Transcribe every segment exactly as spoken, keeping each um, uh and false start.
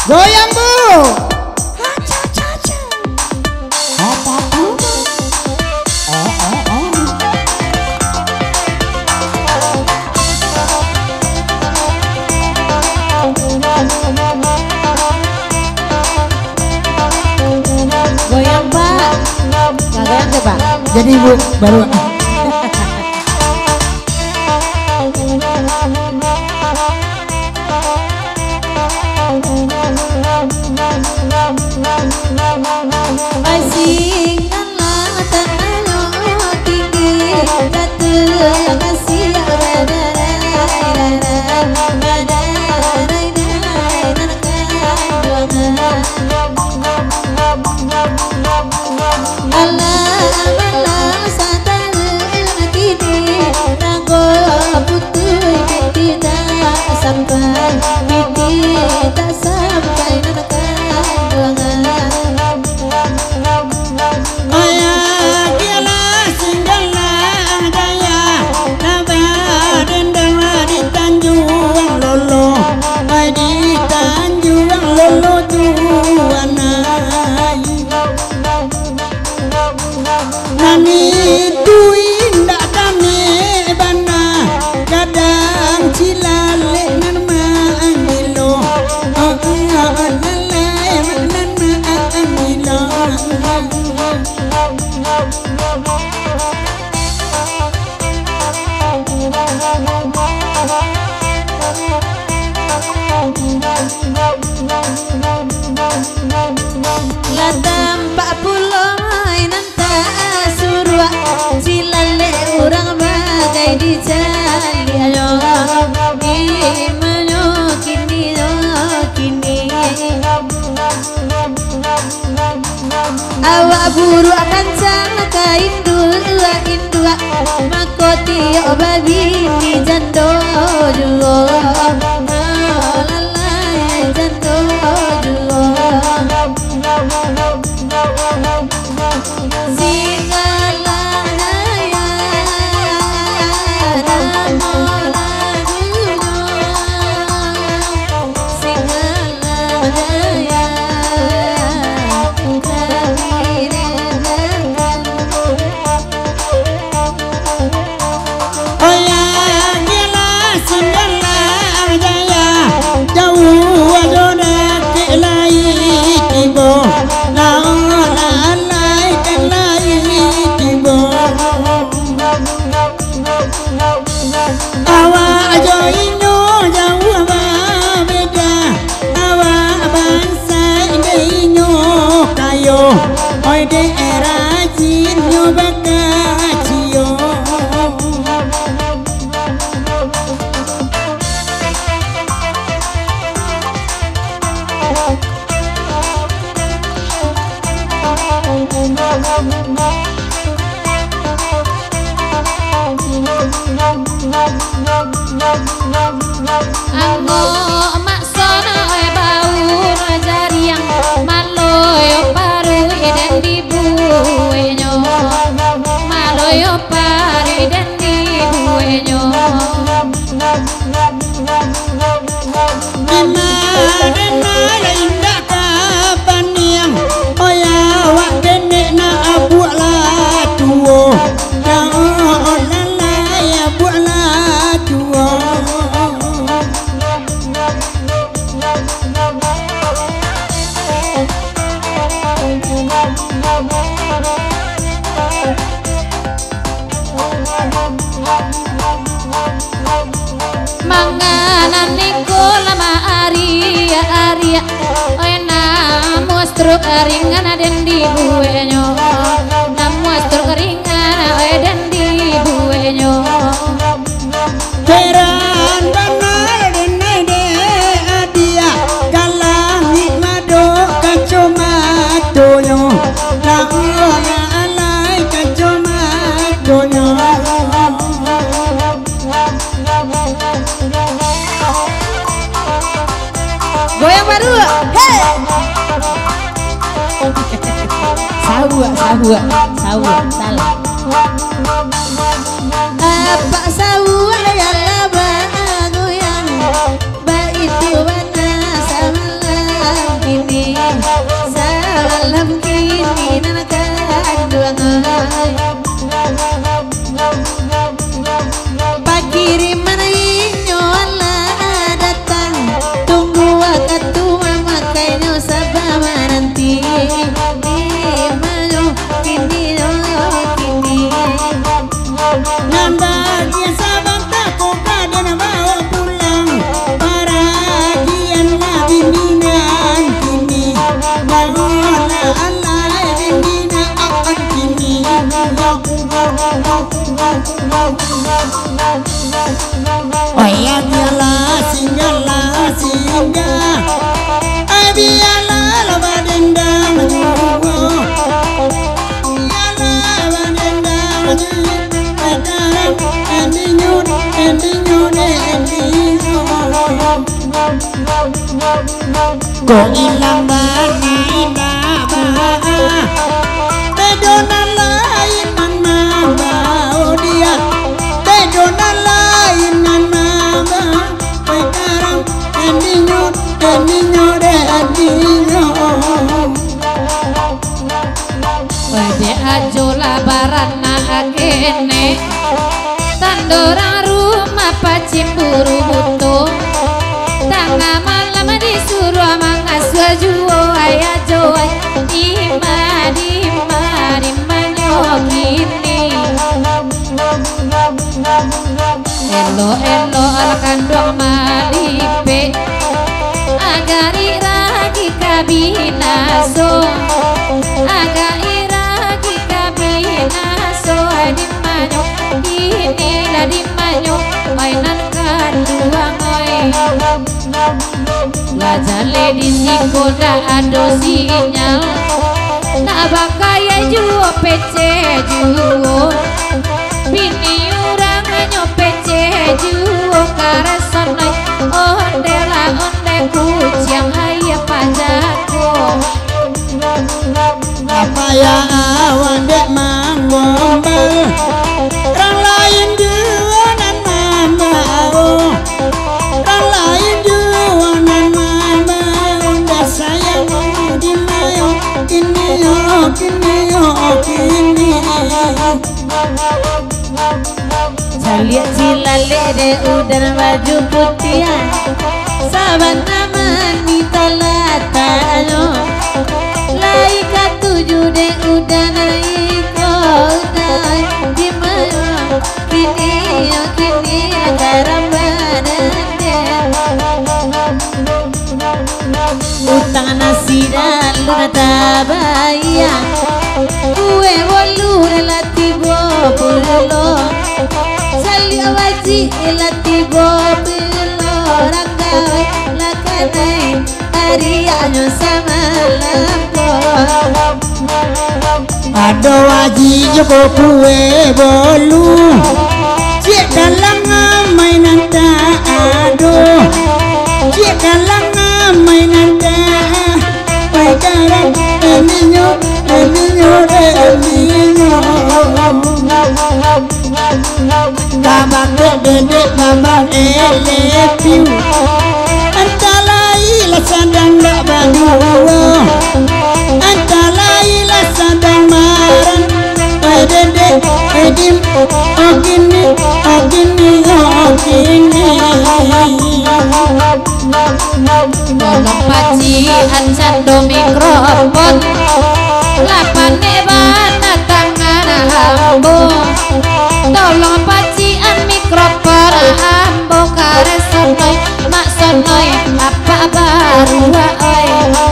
Goyang Bu. Goyang Pak. Nggak goyang deh Pak. Jadi Ibu baru. Masih ngalah tanah tinggi ratu kasih sampai piti tak sampai nanakan Ayah kialah singgala daya Nabah dendawa di Tanjung Lolo Ay di Tanjung Lolo tuanai Nani tuin dak kami bana kadang cilale nan maangilo oh lalai nan maangilo ladam pak pulau nanta surwa cilale urang bagai di jali ayo imanyo kini kini awak buru akan sana kain dua indua makoti obabi ni jando juo lalai jando juo Singala daya namo lagunya Singala daya Ayah kialah singgala daya jauh adona kelai tibo Awak joino jauh beda awak bangsa inyo kayo oi daerah jinyo bakacio Anggo maksana oi bau jariang maloyo paru dan dibuenyo maloyo paru dan dibuenyo Dimana indah kapan yang oya wak dene na abu la tuo ya lalai abu la tuo manganan niku lama aria aria ena mostro keringan den di buenyo na mostro keringan den di buenyo Peran benar dene de adia kalangi mado kacomadoyo la alai kacomadoyo goyang baru hey sahua sahua sahua salah apa sahua ya laba goyang ba itu bana samala endinyo de endinyo kok ilang bani baba tedonan lain nan mabau dia tedonan lain nan mabau sekarang endinyo endinyo de endinyo Wede ajo labaran na agene Tandora rumah pacimburu butuh Tangga malam disuruh mangaswa juo ayah joy Dima dima dima nyokini Elo elo alkandong malipe Agari ragi kabinaso Agari ragi kabinaso Dimanyo inilah dimanyo mainan kedua ngoy Lajale di sikoda ado sinyal Tak bakaya juo pece juo Bini urang nyo pece juo Karesonai onde la onde kuciang haya pajako apa ya awan dek manggombal orang lain jualan mamau orang lain jualan mamau dah sayang di mayo kini yo kini yo kini Jaliat cilale de udan baju putihan Saban nama nita latano Laika tujuh de udan iko udan Dimana kini yo kini garam badande Utang nasi dan luna tabaya Kue wolu relati bopulo Sali awaji relati bopulo Ranggawe lakanai hari anyo sama lampo ada waji joko kue bolu cik dalang mainan tak ado cik dalang mainan tak pagaran eminyo eminyo eminyo babak dedek babak elepiu antalai la sadang dak berdua antalai la sadang maran dedek edim ogini ogini ogini Tolong paci ancan do mikrofon Lapan nebana tangan ambo Tolong paci an mikrofon ambo Kare sonoy mak sonoy apa baru oi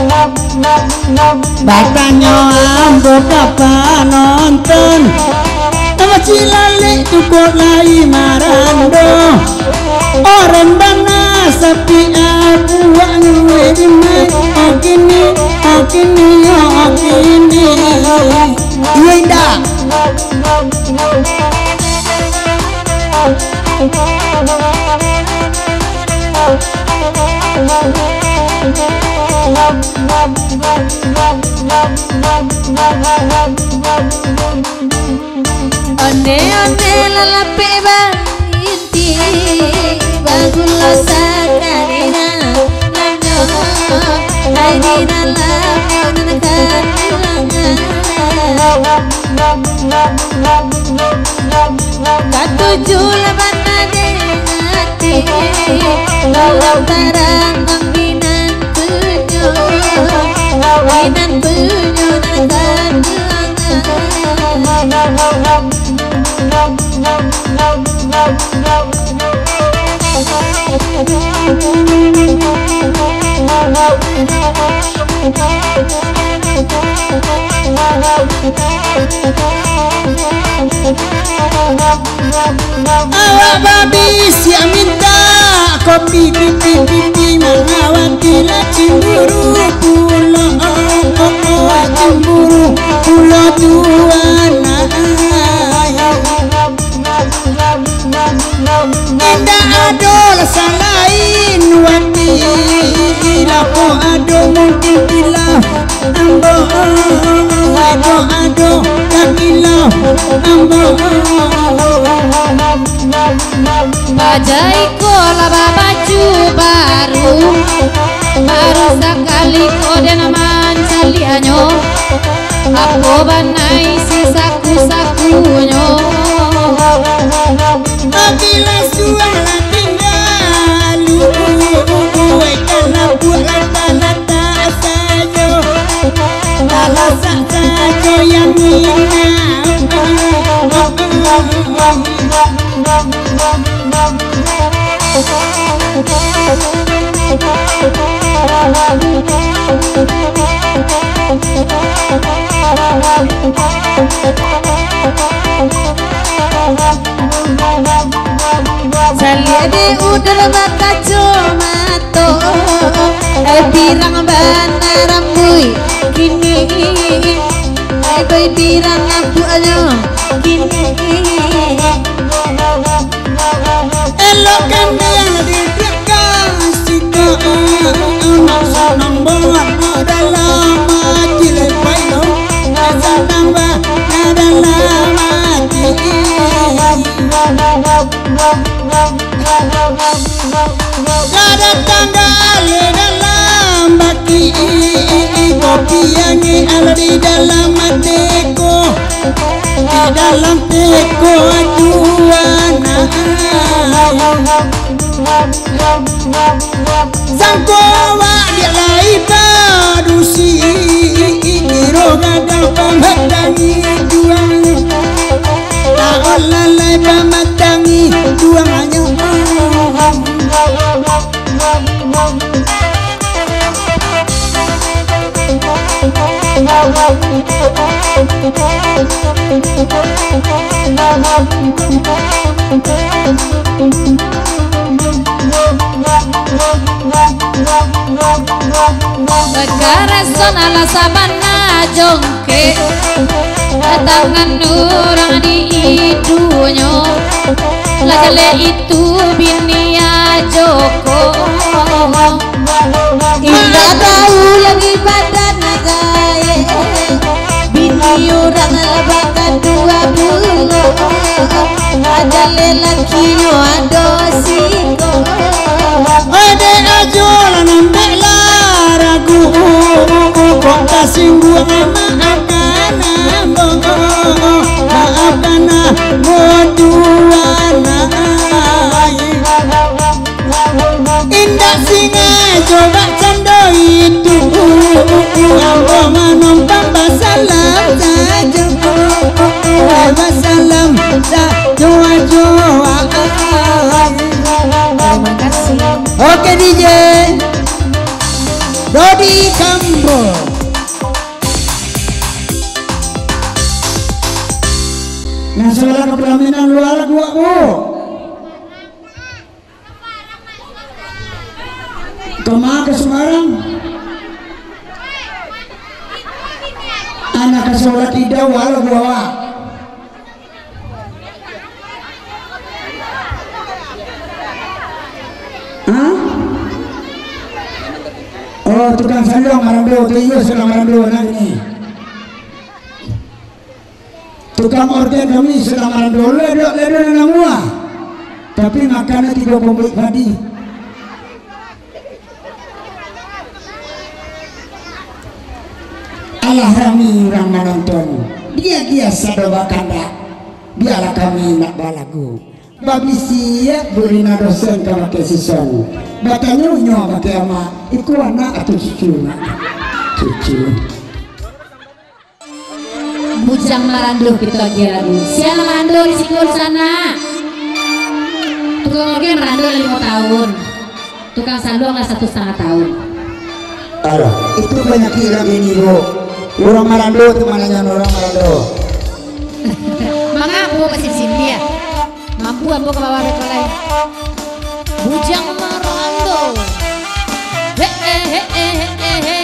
Bapaknya ambo kapan nonton Nama cilale cukup lai marando Orang bana sepi aku wangwe di mai Ogini, ogini, ogini Yeda Onde onde lalape inti bagulo sakarina lanyo airina lanyo nanakana katuju labanade hati lalau tarang binan tunyo binan tunyo awak babi siap minta kopi pipi pipi mengawati lah cemburu pulau oh cemburu pulau tuan ado mungkin kilaf ambo ado ado tak kilaf ambo bajai kola baju baru baru sekali kode nama calianyo aku banai si saku sakunyo apila suara tinggalu uwe kana buat lata sajo lala sajo yang Saliade udel maka comato eh birang bana rambui kini eh boy birang abuanyo kini elok kami di kasih nak senang buat dalam hati lepai lo senang buat dalam hati ada tangga dalam baki kopi yang ada di dalam hatiku di dalam teko aduana Sangkowa dia lai padusi Roga dapat matangi juang Tak lalai pamatangi juangannya negara zona la sabana jongke tangan orang di hidupnya lagale itu binia Joko indah tahu yang ibadat nagaye bini orang lebakan dua bulu ajale lakinya adosiko Ade ajola nambah laragu Kok kasinggung maafkana bongo Maafkana moduana Indah singa coba cando itu Ambo manompang basalam saja Basalam saja joa terima kasih. Oke D J Dodi Kambo Nasional kepelaminan luar gua bu Kemana ke Semarang Anak ke Semarang tidak walau gua Hah? Oh tukang sandong marando tuyo sudah marando nani tukang orden kami sudah marando ledo ledo namua tapi makanan tidak komplit padi Allah rami orang menonton dia dia sadoba kanda biarlah kami nak balagu babi siap burina dosen kama kesison batanya unyo pakai ama iku anak atau cucu cucu Bujang Marando kita lagi lagu siapa Marando di sikur sana tukang organ Marando lima tahun tukang sandong lah satu setengah tahun alah itu banyak hilang ini bu orang Marando itu mananya orang Marando mengapa masih sini ya mampu ambo ke bawah rekor lain Bujang Marando he he he he he he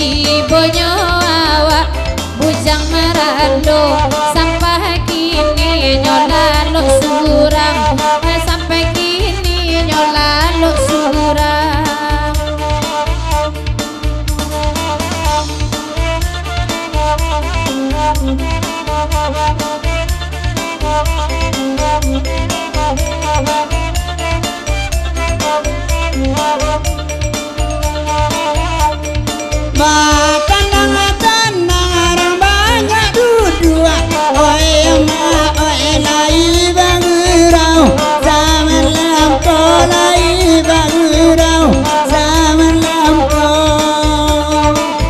Ibonyo awak bujang merando sampai kini nyolalo surang, sampai kini nyolalo surang. Makandang-kandang orang banyak duduk, oi emak oi lai bangurau, zaman lampau lai bangurau, zaman lampau.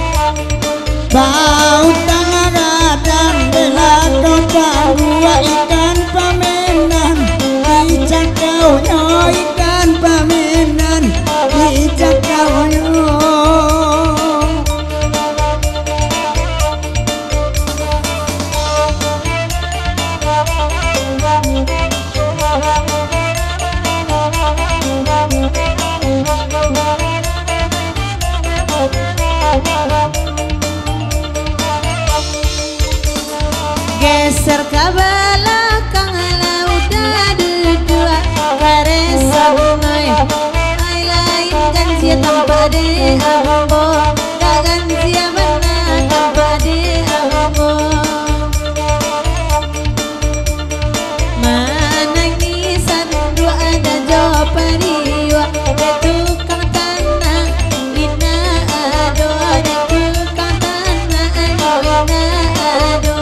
Bau tengah gadang belakang bahwa ikan pamenan, ijak kaunya ikan pamenan, ijak kaunya. Geser ke belakang udah duduk karesa bungai ai lain kan sia tanpa de ambo gagan sia mana tanpa de ambo manangisan dua ada jawab periwa tukang tanah ina ado tukang tanah ina ado.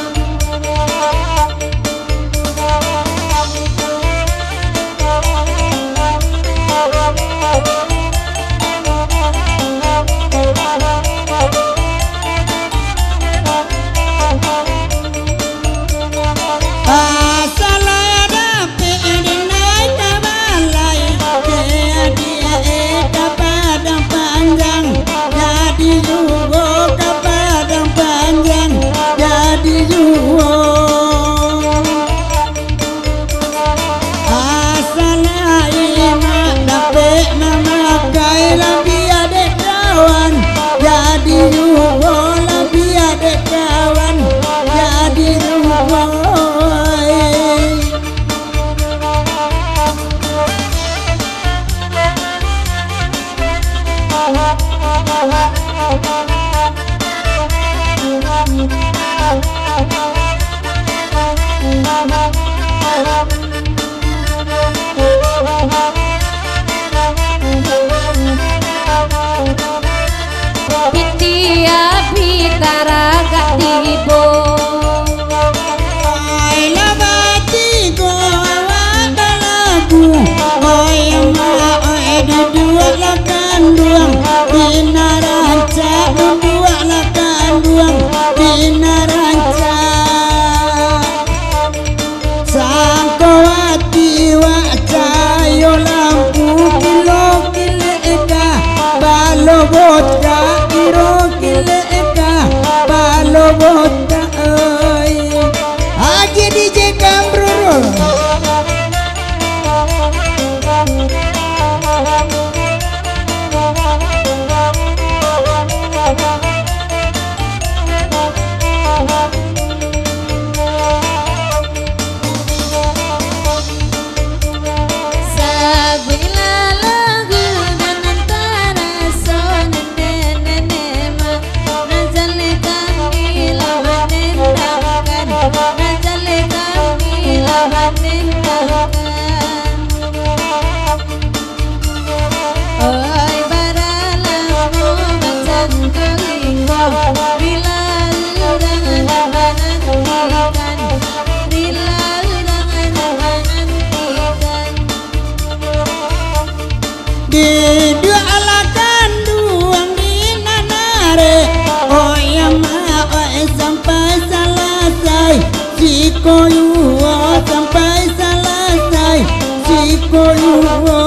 Koyuwa sampai selesai si koyuwa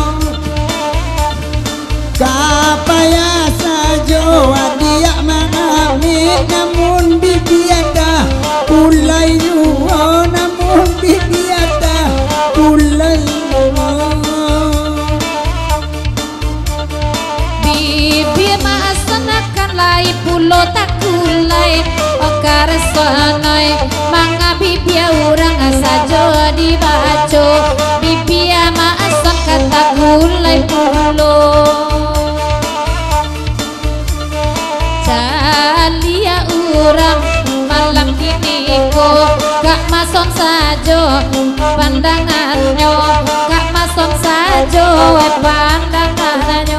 kapaya sajo dia mana lai pulo takulai okaresonoi manga bibia urang sajo dibaco bibia maasam kata kulai pulo calia urang malam kini ko gak mason sajo pandangannya gak mason sajo pandangannya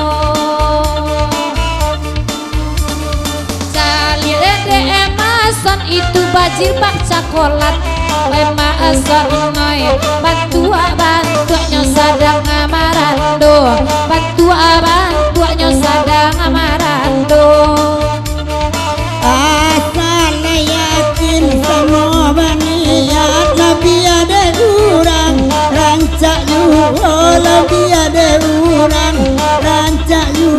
itu bajir bak cakolat lema asarnoy bantua bantuanya sadang amarando bantua bantuanya sadang amarando asal yakin semua baniat lebih ada kurang rancak you lebih ada kurang rancak you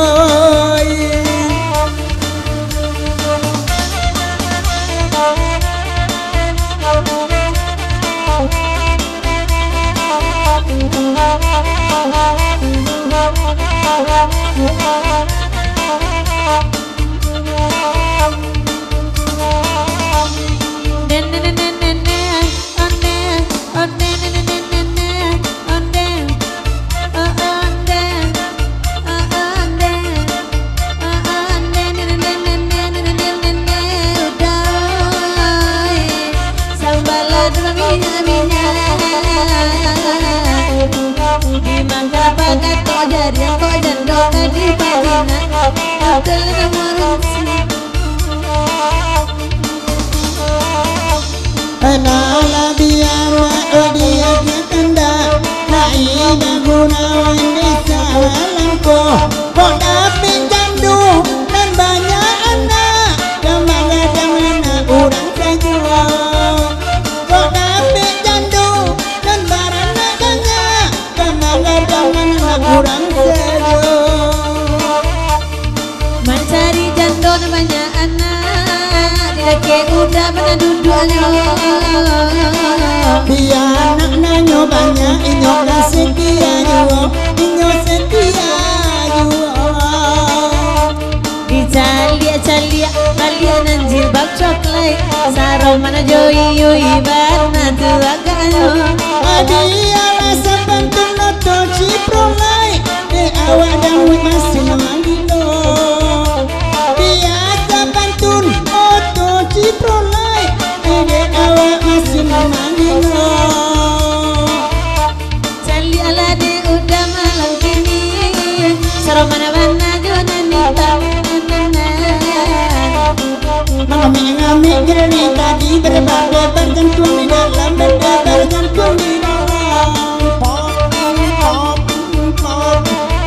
Nala biara odia kanda na ina gunawan desa langko kok dapat jandu dan banyak anak kemana mana orang saja kok dapat jandu dan barana banyak kemana mana orang saja mencari jandu dan banyak anak dilaki udah pernah duduknya biar anak nanyo banyak inyo dah setia juo inyo setia juo dicalia calia kalian anjir bak coklat sarong mana joi yoi barna tua kanyo adia rasa bantu noto ciprolai de awak dan masih mangindo biasa bantun noto ciprolai de awak masih mangindo cali ala de udah malam kini sarong mana barna jona nita mengamik-ngamik jernih tadi berbagai bergantung di dalam benda bergantung di dalam pop pop pop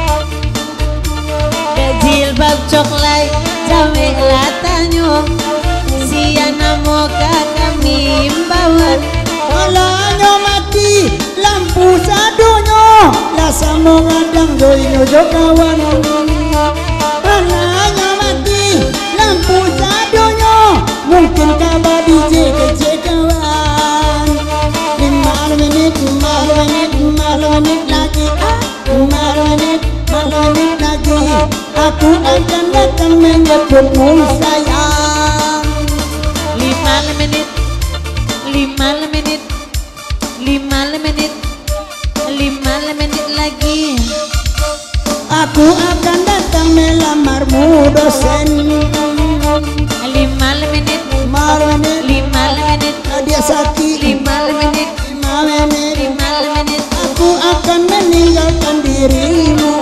jilbab coklat jawe latanyo siana moka kami imbauan kalanya mati lampu sadonyo lah sama ngadang doino jokawan kalanya mati lampu sadonyo mungkin kabar D J kece kawan lima menit lima menit lima menit lagi ah lima menit lima menit lagi aku akan datang menjemputmu sayang lima menit lima menit lima menit lima menit lagi aku akan datang melamarmu dosen lima menit lima menit lima menit dia sakit lima menit lima menit lima menit aku akan meninggalkan dirimu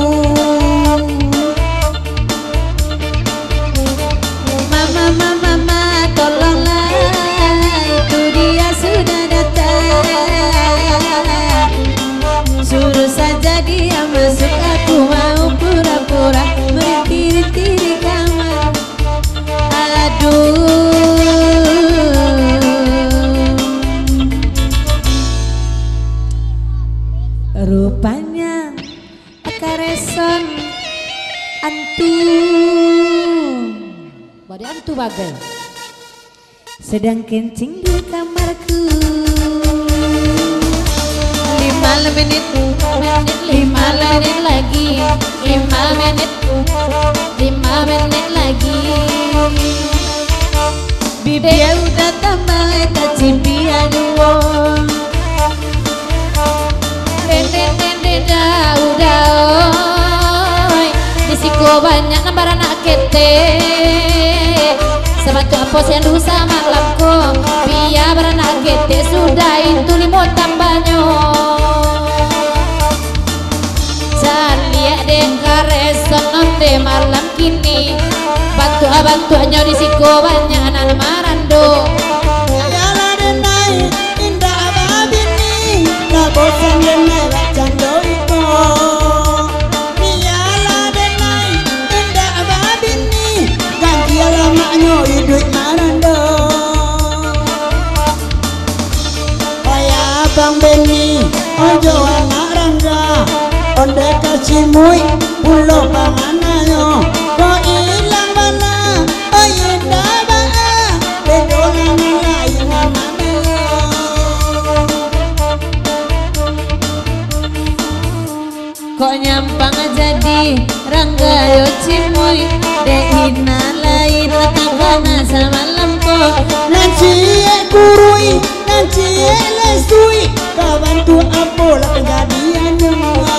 mama mama mama tolonglah itu dia sudah datang suruh saja dia masuk aku mau pura-pura berdiri-diri kamar aduh rupanya kareson antu bade antu bagai sedang kencing di kamarku lima menit, menit lima menit lagi, lima menit, lima menit lagi. bibia udah tambah kacipia duo. Den den den den dah udah oi, disiko banyak nambar anak kete. Sebatu apa yang dosa malamku, biar beranak kete sudah itu limo tambahnya. Lihat deh kareson de malam kini, batu abatuannya disiko banyak anak marando. Yala denai indah ababini, na bosan denai cando iko. Yala denai indah ababini, ganti alamaknya hidup marando. Oya bang Beni, ojo anak rangga, onde kasih mui pulau panganayo. Kau ilang mana, ayo dah bedolan lain mana. Kok nyampang jadi rangga yo cimuy, dehina lain takana sama lempo. Nanti kurui, nanti lesui, kawan tu apola kejadiannya.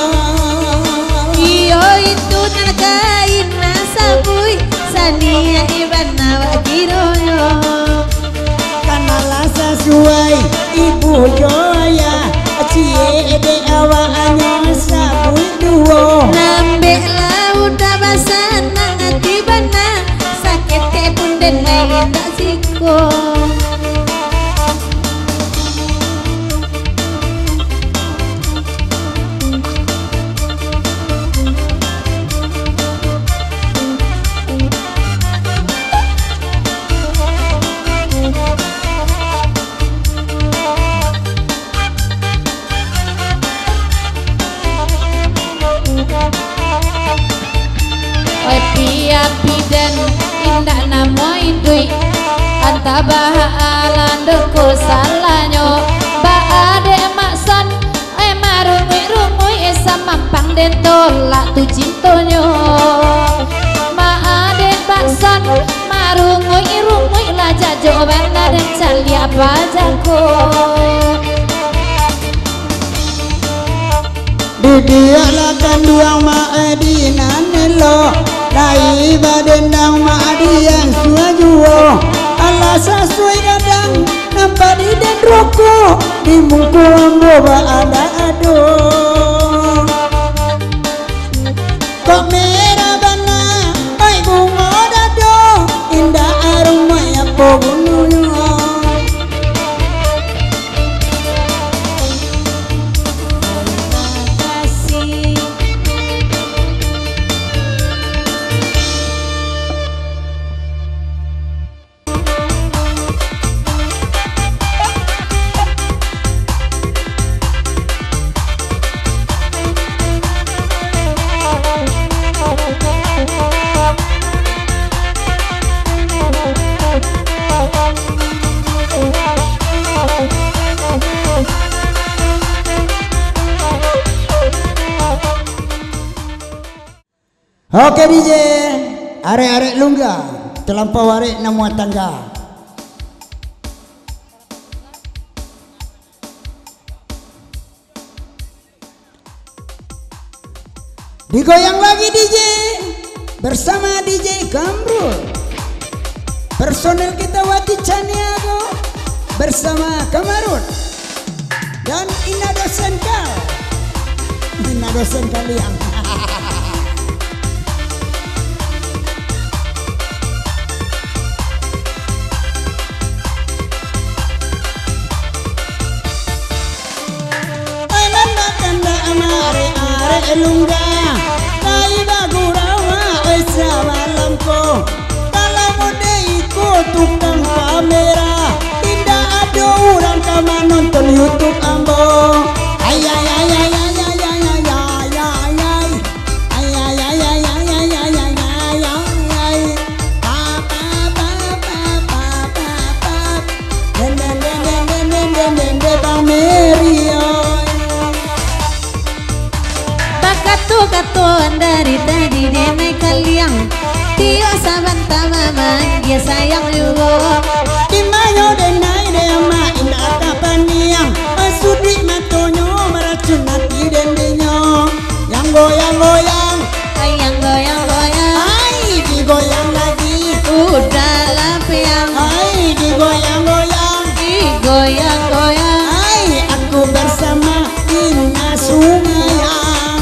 Iyo itu nakain nasabui, sania ibana wakiroyo. Kanalah sesuai ibu joya, cie de awaannya sabui duo. Lambe lauda basana ngati bana, sakit pun denai tak siko. Api dan indah namo indui, anta bahalan deko salanyo. Ba ade maksan, eh marungui rungui esa mampang den tolak tu cintonyo. Ma ade maksan, marungui rungui lah jajo benda den cali apa jago. Dia lakan duang ma edinan nelo, lai badendang ma adian suajuo. Allah sesuai kadang nampak di den rokok, di muku ambo ba ada ado. Kok merah bana, ai bunga dado, indah aroma ya pogunyo. Oke D J, arek-arek lungga, terlampau arek nama tangga. Digoyang lagi D J bersama D J Kamrul. Personel kita Wati Caniago bersama Kamarun dan Ina dosen kal. Ina dosen kalian. Lungga kai bagurawa esa malamko, kalau mode ikut tukang kamera, tidak ada orang kama nonton YouTube ambo. Ay ay ay ay ay ay ay ay ay ay ay ay ay ay ay ay ay ay ay ay pa pa pa pa pa pa pa den den den den den den den den Bang Mary. bahagia sayang juga. Di mayo denai dema indah kapaniang Masudri matonyo meracun hati dendinyo Yang goyang-goyang Ayang goyang-goyang Hai digoyang lagi udah lapiang. Hai digoyang-goyang Digoyang-goyang Hai aku bersama Ina Sungayang.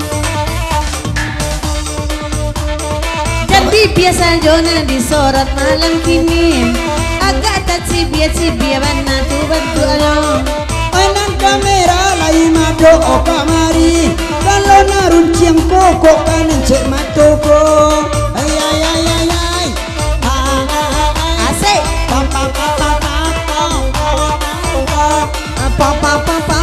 Jadi biasa Jona disorot malam kini agak tak cibia-cibia bana tu betul. Mainan kamera lain mado o kamari kalau narun ciang koko kanan cek matoko ay ay ay ay ay Asik pam pam pam pam pam pam apa apa apa apa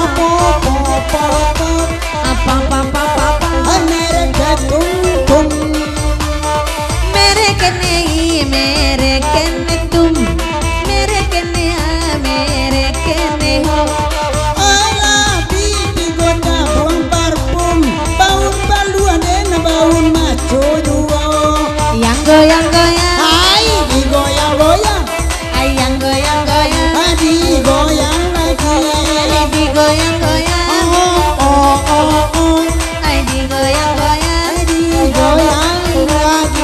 apa apa apa apa Amerika tum tum mere kene mere kene tum mere kene mere kene ho. ala bibi gota buang parfum baun baluan dan baun maco dua Yang goyang-goyang hai digoyang-goyang ayang goyang-goyang hai digoyang lagi digoyang-goyang oh oh oh oh ay digoyang-goyang digoyang lagi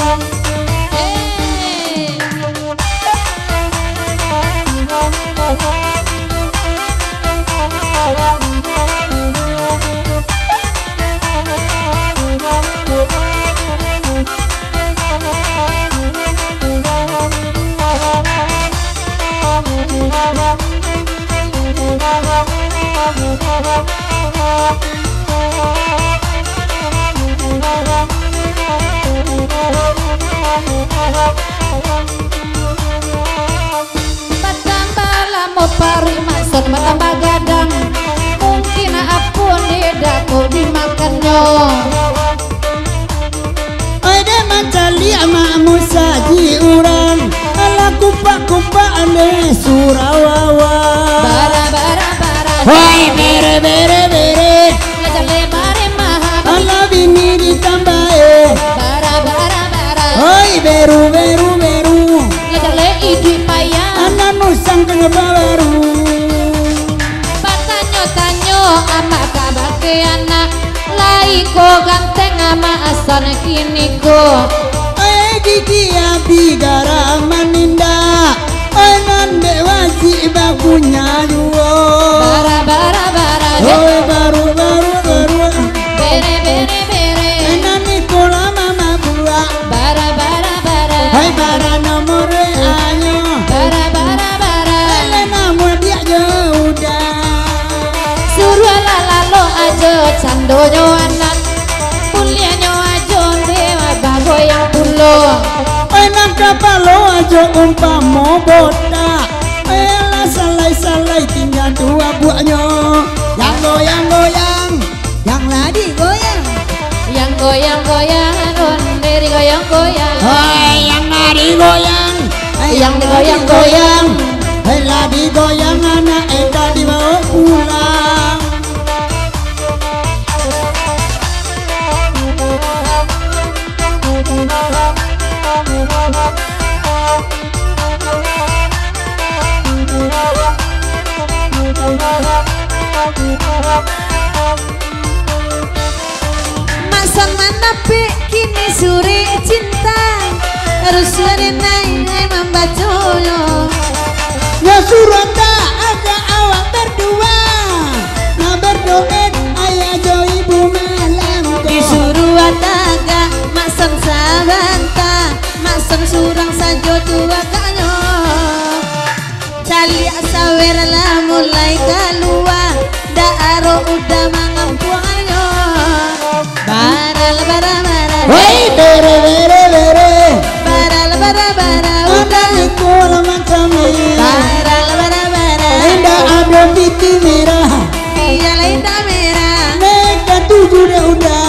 Patambah mau pari maksud matambah gadang mungkin apun lidaku dimakannya. ada macali ama saji urang ala kupa-kupa ane surawawa Bara bara bara Hai bere bere bere ngajale bare maham ala bini ditambahe bara bara bara Hai beru beru beru ngajale idi payah ana nusang kena baru patanyo tanyo ama kabake anak lai ko ganteng ama asan kini ko Hai gigi api gara maninda Anan dewaji bakunya duo bara bara bara Hai baru baru baru bere bere bere Anan nikola mama bua bara bara bara Hai bara nomor ayo bara bara bara Elena mau dia jaudah suruh lalalo aja candonyo anak pulianyo aja dewa bagoyang pulo Enak kapalo aja umpamo boda Ela salai-salai tinggal dua buahnya Yang goyang-goyang Yang ladi goyang yang goyang goyang onderi goyang goyang Hai yang ladi goyang Yang goyang-goyang Hai ladi goyang anak Eda dibawa pulang Masan manapi kini suri cinta harus naik membacoyo. Ya surata ada awak berdua Nah berdoet ayah jo ibu malam Disuruh ataga masan sabanta masan surang sajo tua kanyo. Cali asawer lah mulai keluar daaro udah mangampuanyo. Baral bara bara Hei bere bere bere baral bara bara Ada udah nikola macam ini baral bara bara Enda ada piti merah iya lenda merah. Neka tujuh dah udah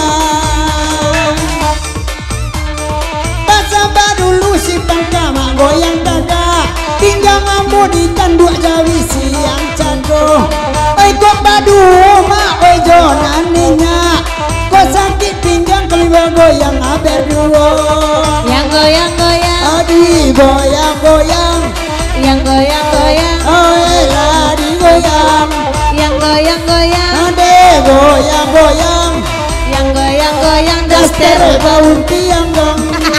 Basah dulu si pangkama goyang dada Tinggal ngambu di tanduk jawi siang cago Oi kok badu ma oi jonaninya Kok sakit pinggang kelima goyang haber dua Yang goyang-goyang Adi goyang-goyang, yang goyang-goyang, oh lari goyang, yang goyang-goyang, ade goyang-goyang, yang goyang-goyang daster daster baun pianggang.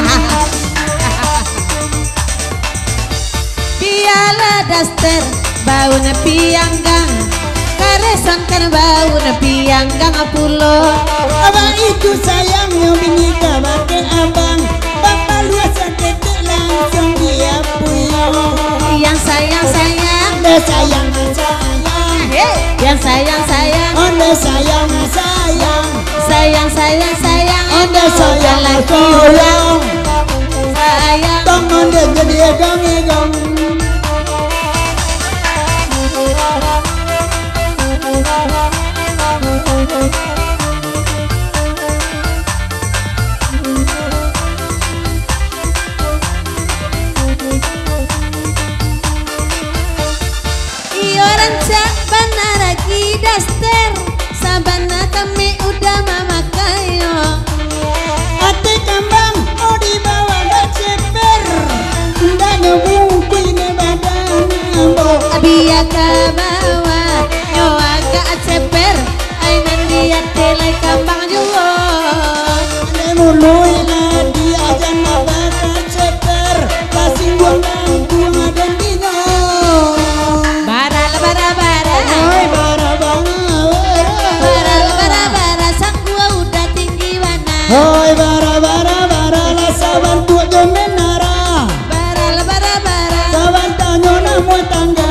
piala daster bauna pianggang, karesan kan bauna pianggang pulo. Abang itu sayangnya bini kabake abang, bapak luas sakit langsung dia punya. Yang sayang sayang, Ande sayang sayang, yang sayang sayang, ande sayang sayang, sayang sayang sayang, ande sayang lagi sayang, sayang. tong ande jadi egang-egang. Lagi daster sabana kami udah memakai. Ate kambang mau dibawa gak ceper, ndak nyebungkui ne badan ambo. Dia kabawa nyawa gak ceper, ainan dia tele kambang juga. Ne mului lah dia jangan bakal ceper, kasih buang dan buang dan dino. Bara bara bara, Hai bara bara, bara bara bara, sang gua udah tinggi mana. hai bara bara bara, lah saban tua jomenara, Bara bara bara, saban tanyo namu tangga.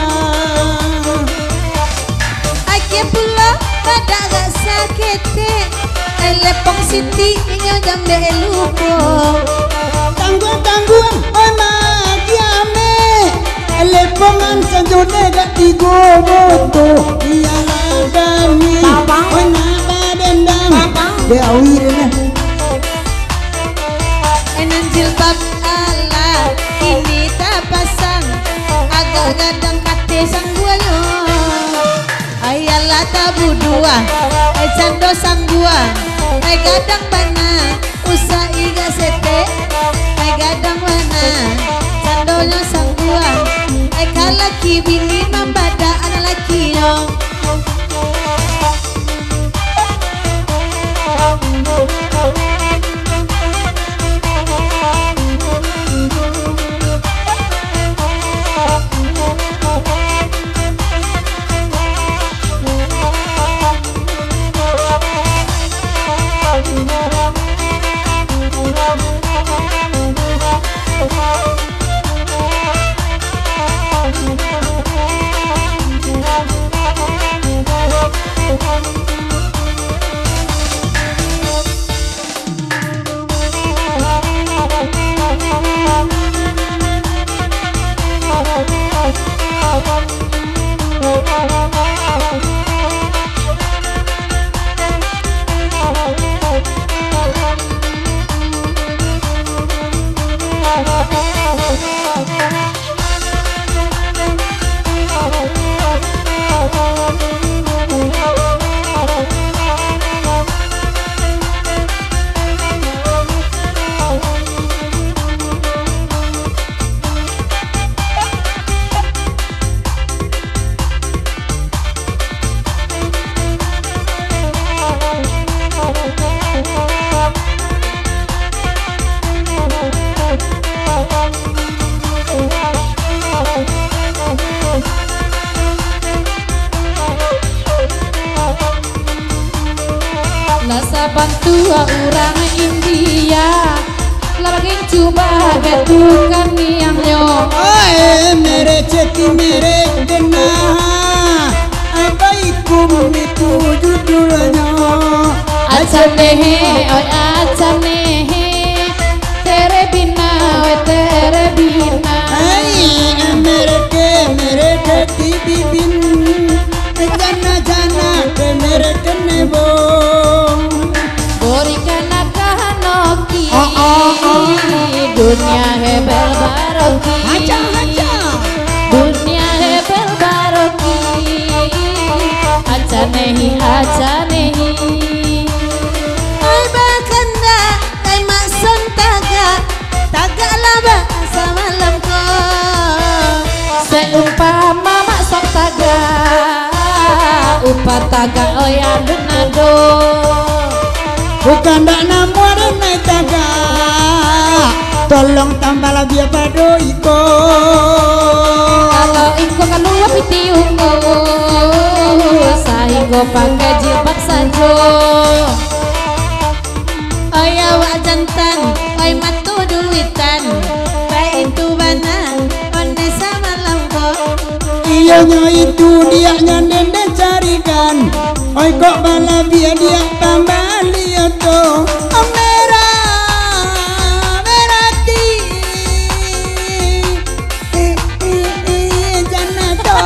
ake pulo pada gak sakit. Elepong siti inyo jambe lupo. Tangguang-tangguang, oi magiame, lepongan sanjone gak tigo moto, iyalah kami, oi naba dendam, de awirnya. Enan jilbab ala ini tak pasang, agak gadang kate sang guayo. Ayalah tabu dua, ay cando sang gua, ay gadang bana, usa iga sete, ay gadang bana, candonya sang gua, ay kalaki bini mambada anak laki yo. Lasa bantua orang India, lagi coba betukan yang yo. Oi mere ceti mere dena, ai baikum itu judulnya. Acan nehe, oi acan nehe, tere bina, oi tere bina. Ai mere ke mere ceti bibin, jana jana ke mere kenebo. Dunia hebel baroki, Aja aja. dunia hebel baroki, aja nehi aja nehi. Ay bakanda, ay mason taga, taga laba sa malam taga oya denado bukan dak namuan naik taga tolong tambah lagi pado iko kalau iko kalau piti ungu sahigo pakai jilbab sajo oya wak jantan oi matu duitan baik itu banan onde sama lambo iyanya itu dia nyandende carikan oi kok malah dia dia tambah liato amera merati eh eh eh janato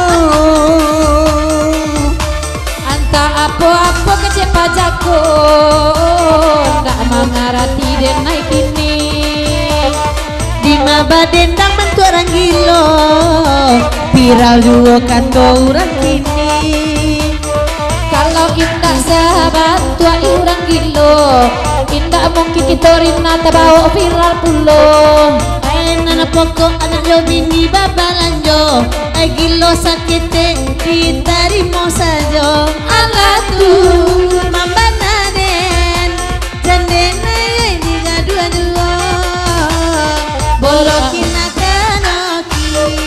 anta apa-apa kecepa jago ndak mengarati den naik ini di maba dendang mentu orang gilo viral juga kan orang kini kalau indah sahabat tua orang gilo indah mungkin kita rina terbawa viral pulo ay anak pokok anak jo bini babalanjo ay gilo sakite ditarimo sajo alah tuh mamba naden janden ay diga dua-dua bolokin akanoki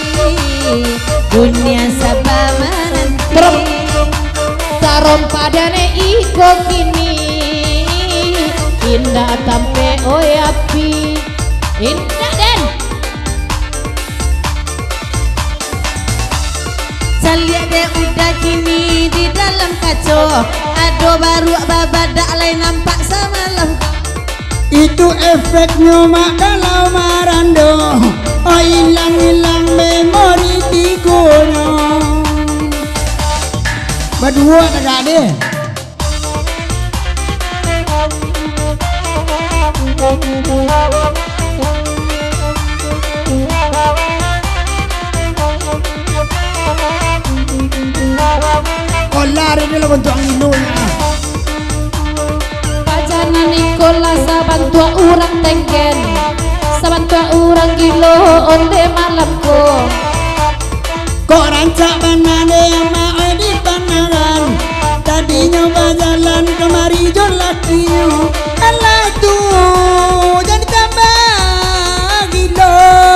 dunia sabah menanti tarom padane iko kini indah tampe oyapi indah den Salia deh udah kini di dalam kaco ado baru babadak lain nampak semalam itu efeknya mak kalau marando oh hilang-hilang memori di gunung berdua tak deh oh lari dia bentuk anginunya pajana Nikola sabantua orang tenggen sabantua orang gilo onde malamku kok rancak banane yang mau di pandangan tadi nyoba jalan kemari jolakinya alah tuh jadi tambah gilo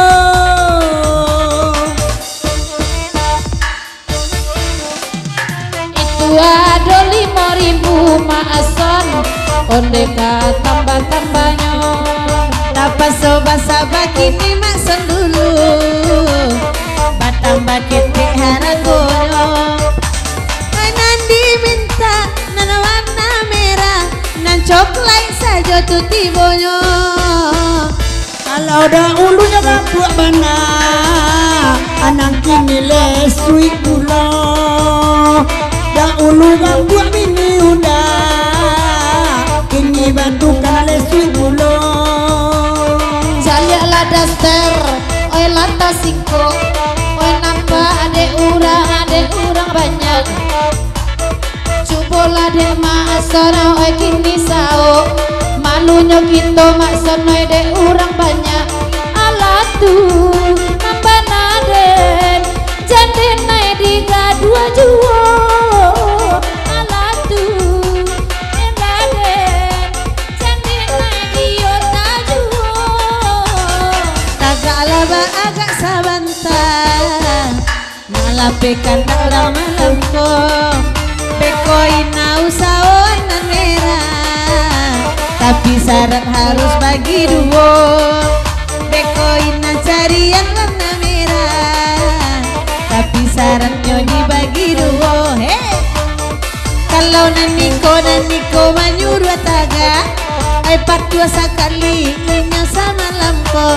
itu ada lima ribu maason onde ka tambah-tambahnya dapat sobat sabak kini maksan dulu batang bakete haragono ay nandi minta nana warna merah nan coklat saja tuh tibonyo kalau dahulunya buat bana anak kini lesui pula dahulu buat bini udah kini bantu kan lesui pula jalialah daster oi lata singko oi nampak adek urang adek urang banyak cubolah dek maasono oi kini sao malunya kita maksono dek urang banyak alah tuh nambah naden jadi naik di dua juo alah tuh naden jadi naik di yota juo tagak laba agak sabantah malah pekan orang malam ko pekoin usahawan merah tapi syarat harus bagi dua bekoin carian warna merah tapi syaratnya dibagi dua hey. Kalau naniko naniko menyuruh taga ay dua sekali inya sama lampo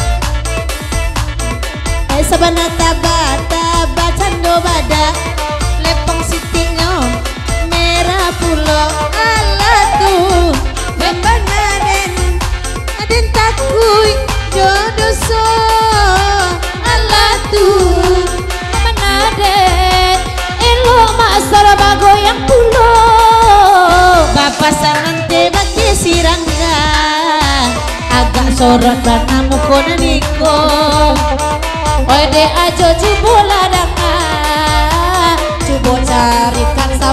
ay sabana taba taba cando bada lepong sitinyo merah pulo ala tuh bembangaden aden takui jodoh so ala tuh bembangaden elo masara bagoyang pulo bapak sanante bagi sirangga agak sorot banamu kona niko oi de ajo cubo ladanga cubo carikan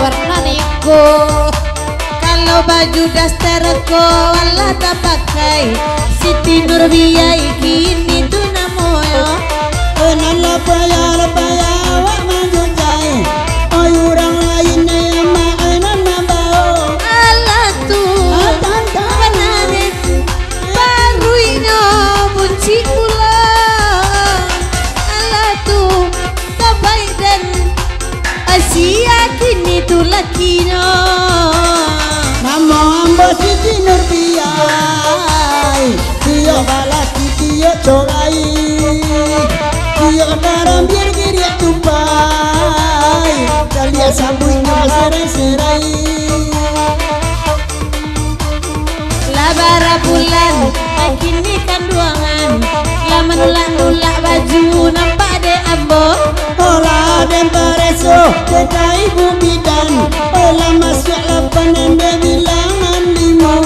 aku. Kalau baju dasterku Allah tak pakai Siti Nurbiah kini tu namoyo. Enan lapaya lapaya wa manjunjai oi orang lain yang maenan mambao Allah tu Tanda benarin baruinyo bunci pula. Allah tu tak baik dan Asia kini tu lakinya. Namo ambo Siti Nurbiah Tiyo balaki tiyo corai Tiyo daram biar kiri tupai Dalia sambungnya serai-serai Labara bulan kini kanduangan lama nulak-nulak baju nampak de ambo. Olah dan pareso Teta ibu bidan Olah masuk lapangan de bilangan limo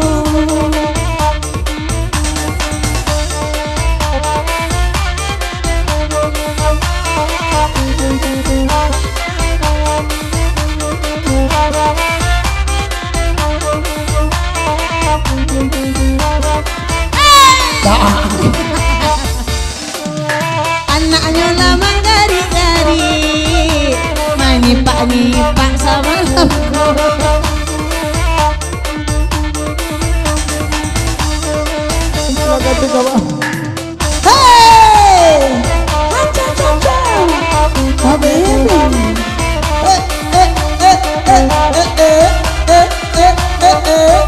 Anaknya lama gari-gari manipak-nipak sama lampu. Hey! Acha-cha-cha! Abe ini. Eh, eh, eh, eh, eh, eh, eh, eh, eh.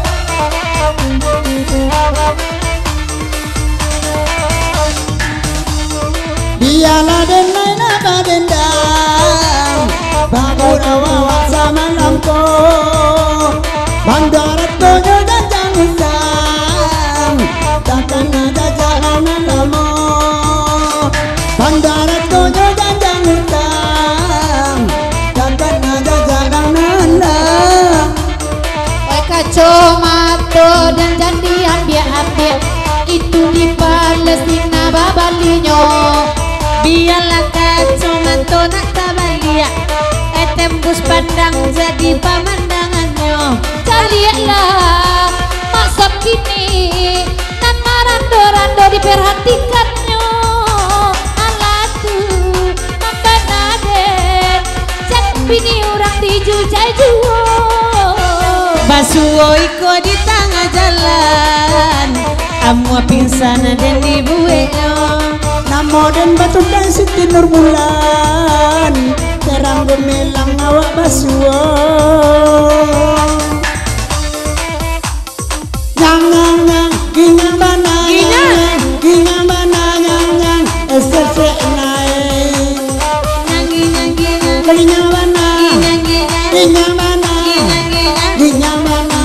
Biarlah denai napa dendam Bagur awak sama lampu Bandarat koyo dan jangan Takkan ada jalanan lama Bandarat koyo dan jangan Takkan ada jalanan lama Oi kacamata dan janji ambil-ambil itu di Palestina babalinyo. Biarlah kacamata nak tabalia eh tembus pandang jadi pemandangannya. Caliatlah masa kini nan marando-rando diperhatikannya. Alah tu maka naden jak bini orang dijujai juo. Basuo iko di tengah jalan Amua pingsan dan dibueknya. Namo dan batu dan Siti Nurbulan terang gemilang awak basuo Nyang nyang nyang Ginyang mana Ginyang. Ginyang mana nyang nyang Esese naik Nyang-nyang-nyang Ginyang mana Ginyang-ginyang Ginyang mana Ginyang-ginyang Ginyang mana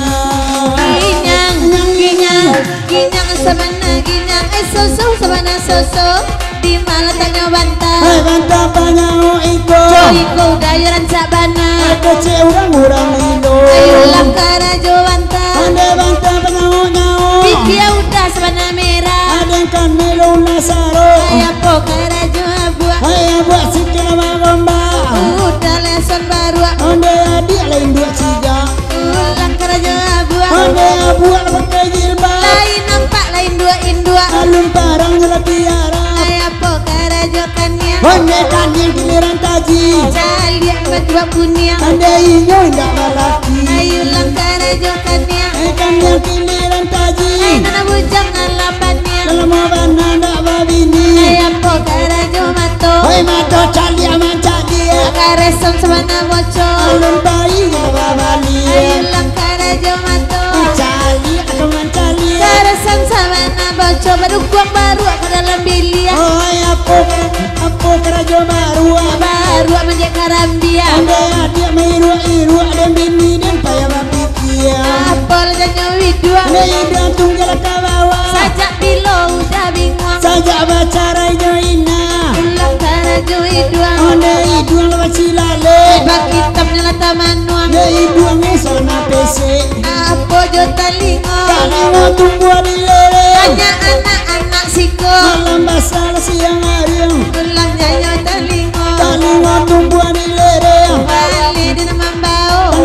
Ginyang Ginyang Ginyang sabana ginyang eh soso sabana soso di mana tanya bantah. Hai bantah panyamu iko Joy kau dayaran sabana Kece orang-orang indo ayo langkara jo bantah. Ande bantah panyamu nyawa Pikia udah sabana merah Ada kan melo nasaro ayah pokara jo abua Hai buat sikil magomba udah leson baru Ande adik lain dua ciga langkara jo abua Ande buat pakai jilbab lain nampak lain dua indua Alun parang nyala tiara ayah pokara jo kania Ande kan yang giliran taji caliak berdua punia Ande inyo indah balaki ayo langkara jo kania Eh kan yang giliran taji ayo nana bujang alapannya Dalam abana ndak babini ayah pokara jo mato Hai mato cali aman cali karesom sabana boco Alun bayi nyala babali ayo langkara jo mato Cali aman cali karesom sabana boco baru kuang baru ke dalam bilia Oh apa apa kerajo baru baru menjadi karambia Ande adik mairu iru ada bini dan payah bapikia apa lejanya widua Leida tunggal ke bawah sajak bilo udah bingung Sajak bacara joina ulang karajo idua Ande iduang lewat silale bak hitam nyala tamanua Ande iduang esona pese apa jo talingo Kali mau tumbuh di lele tanya anak-anak siko Malam basah siang hari ulang jayo talingo Kali mau tumbuh di lele bali di nama bau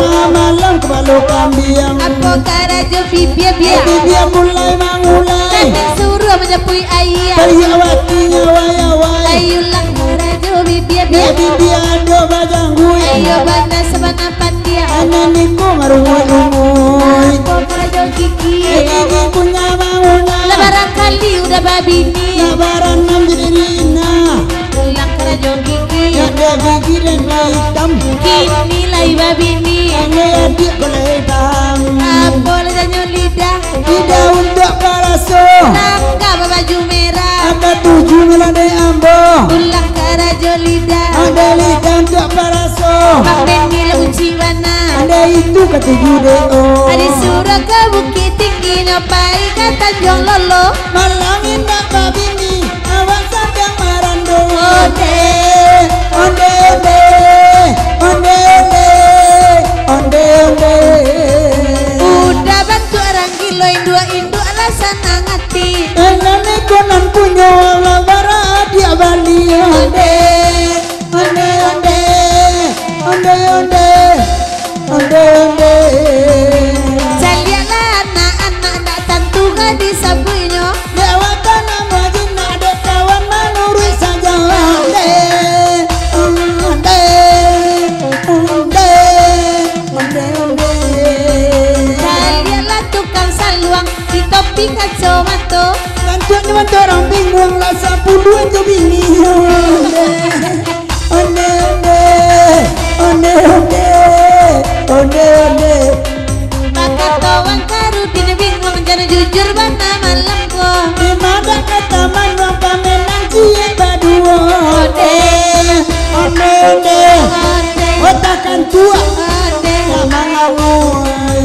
japui ayah Karyawati nyawai-nyawai ayu lang rajo bibia bia Bibi ado bajangui ayo banda sabana pandia Ananiku marungoy-ungoy Aku rajo gigi Gigi punya bangunan lebaran kali udah babini Lebaran menjadinya ulang rajo gigi Ada gigi dan hitam kini lai babini Yang adik boleh hitam apa rajo lidah Tidak untuk paraso nangka baju merah Ada tujuh melandai ambo ulang rajo lidah Ada lidah untuk paraso Bang Benny launci mana Ada itu ketujuh deo Adi surah ke bukit tinggi nyopai ke Tanjung Lolo Malam indah babini awak sedang merando Onde Onde onde Onde onde Onde onde udah bantu orang kilo dua induk alasan ngati Enane konan punya lawara dia Bali Onde Onde onde Onde onde Onde onde Jalialah anak-anak nak tentu gak disabuinyo Lewatan nama jina ada kawan menurut saja Onde Onde Onde Onde Onde Jalialah tukang saluang di topi kacamata Lanjutnya bantu orang bingung lah sepuluh itu bini Onde Onde Onde Onde Onde Onde maka tawang karudin bingung jangan jujur bana malam ko Di mana kata mana pamenang cie badua Onde Onde Onde Onde Otakan tua Onde sama ngawui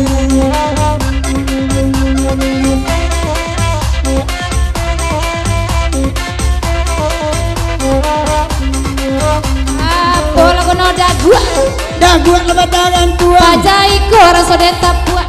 apa lagu no dagua Dah gua lebat tangan tua Pajaiku rasa deta buat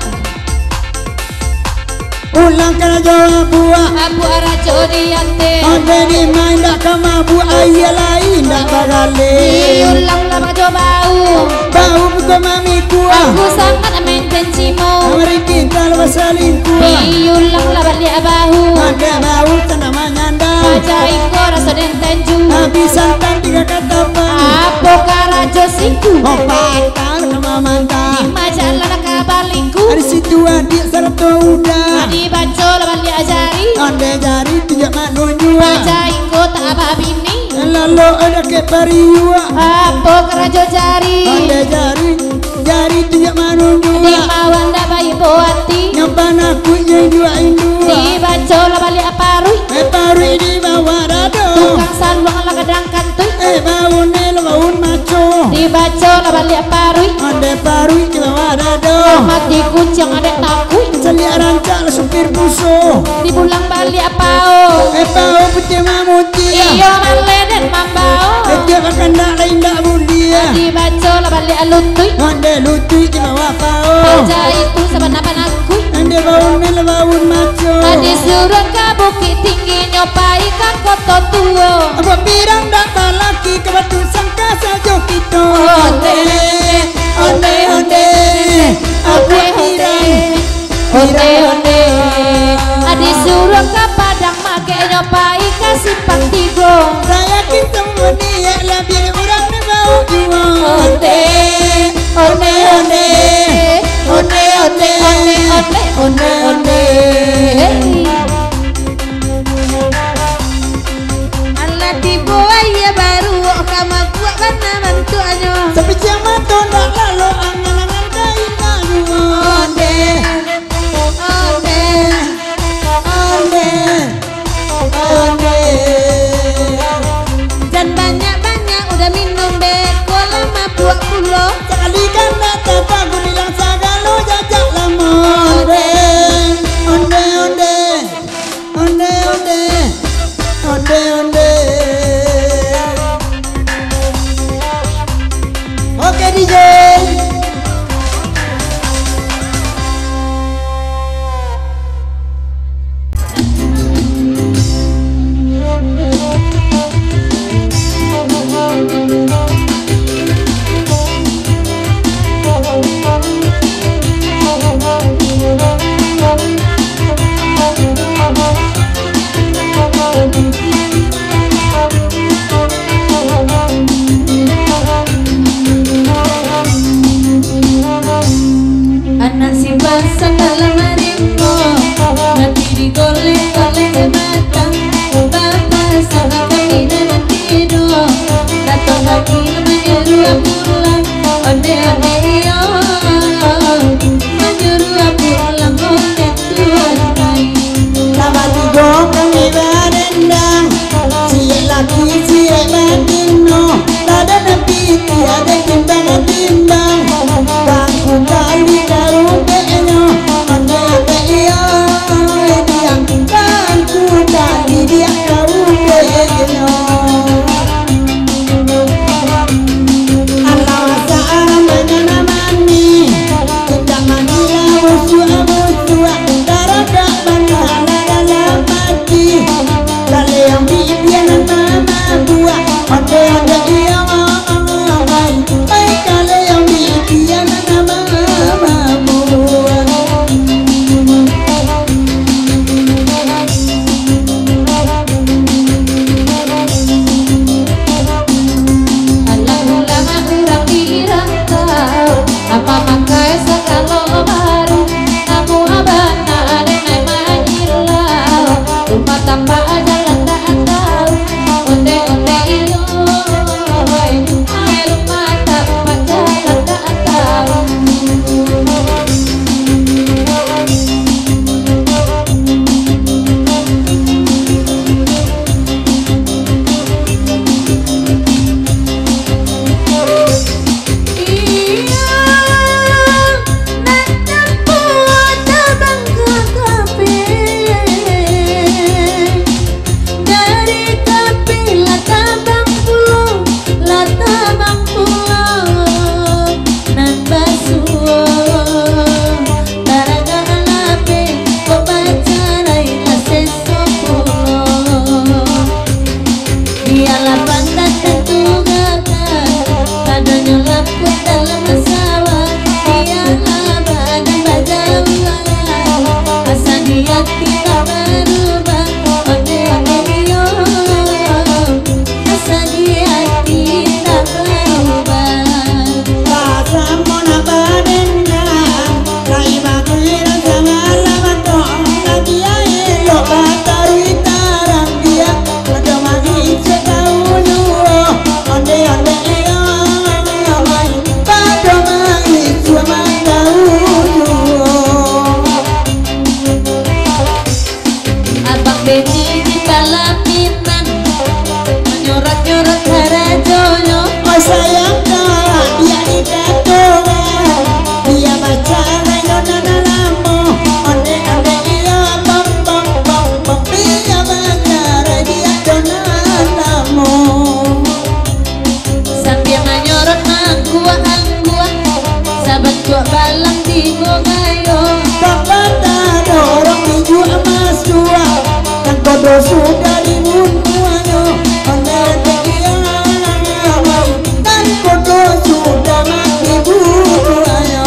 Ulang kena jawab buah Abu arajo diante Onde di main dak kama bu ayah lain dak bagale Iulang lama jo bau Bau buka mami kuah Aku sangat mentencimu Mari kita lepas saling kuah Iulang lama liat bahu Ada bau tanah menyandang Pajaiku rasa dentenju Habis santan tiga kata bang Apa karajo siku Oh patah sama mantap Majalah kabalingku Dari situ adik serta udah Adi baco lama liat jari Onde jari tidak manunjua Pajaiku tak apa bini Lalu ada ke pariua Apa karajo jari Onde jari Jari tidak Di manunjua mawanda bayi boati Nyoban aku yang dua indua Di baco lama liat parui Eh pari di bawah dado Tukang saluang lah kadang kantui Eh bau nel bau maco Dibaca lah balik parui Onde pari di bawah dado mati kucing ada takui Celia rancak supir buso Di bulang balik pao Eh bau putih mamuti Iyo male dan mambao Setiap akan dak lain dak bulia Dibaca lah balik alutui Onde lutui di bawah pao Baca itu sebenarnya nakui Onde bau nel bau maco Tadi suruh ke bukit tinggi nyopai kan koto tuo Apa pirang dak laki ke batu sangka sajo kita Onde Onde onde Aku pirang Onde onde Adi suruh ke padang make nyopai ke simpang tigo Saya kita dia lah biar orang ni bau jua Onde Onde onde Onde onde Onde onde onde Allah tibo ayah baru kama buat mana mantuanyo Sampai zaman tu nak lalu angan-angan kain nak jua Onde Onde Onde Onde Dan banyak-banyak udah minum beko lama buat pulau Sekali kan nak tapak aku bilang sagalo jajak lama Onde Onde onde Onde onde Onde onde Oke D J datang Bapak sama kami dan tidur datang lagi menyuruh pulang onde-onde yo menyuruh pulang onde tuan lain Lama tigo kami berendang Siap lagi siap batino Lada nepi tiada timbang-timbang Bangku kali daru kenyo onde-onde yo diang bangku kali dia kau kenyo sudah dibunuhnya oleh dia dan kodo sudah mati bunuhnya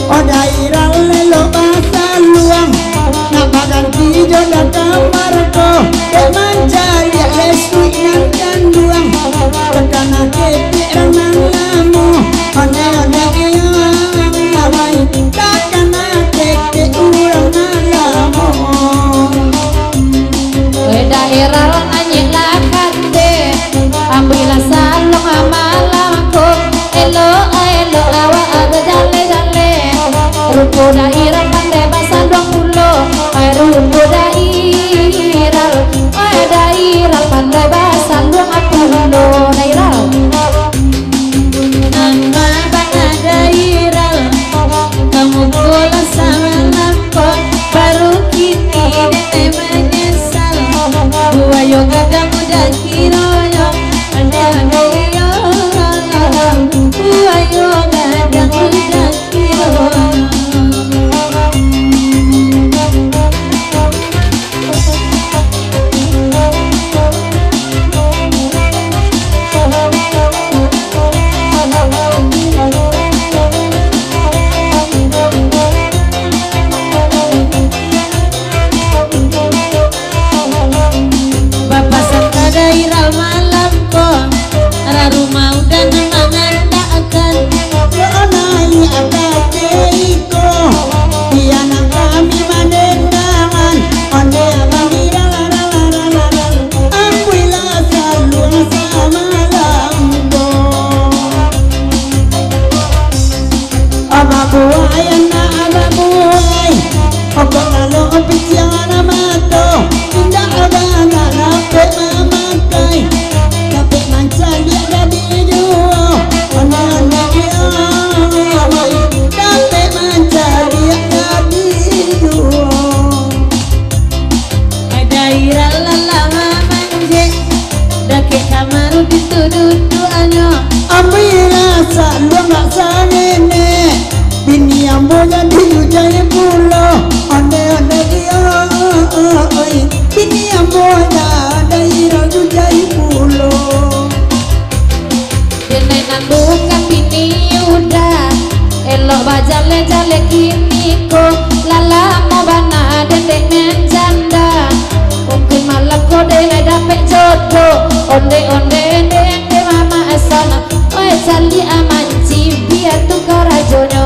oh daerah lelo bahasa luang nak baganti jodoh kamarko kemanjaya lesui nan kanduang tekana kepi renang lamu one one yang awai takana kepi urang lamu daerah anjing lakande ambillah salong amalamku elo elo awa aga jale jale rupo daerah pandai bahasa dua puluh rupo daerah oh daerah pandai bahasa dua puluh daerah nama bana daerah kamu bola sama lampu baru kini dene menyesal gua yoga kamu dah kiroyo ande ande yo gua yoga kamu dah kiroyo jale jale kini ko lala mo bana dendek menjanda mungkin malam kode nai dapet jodoh onde onde dende mama asana oi cali amanci biar tukar rajonyo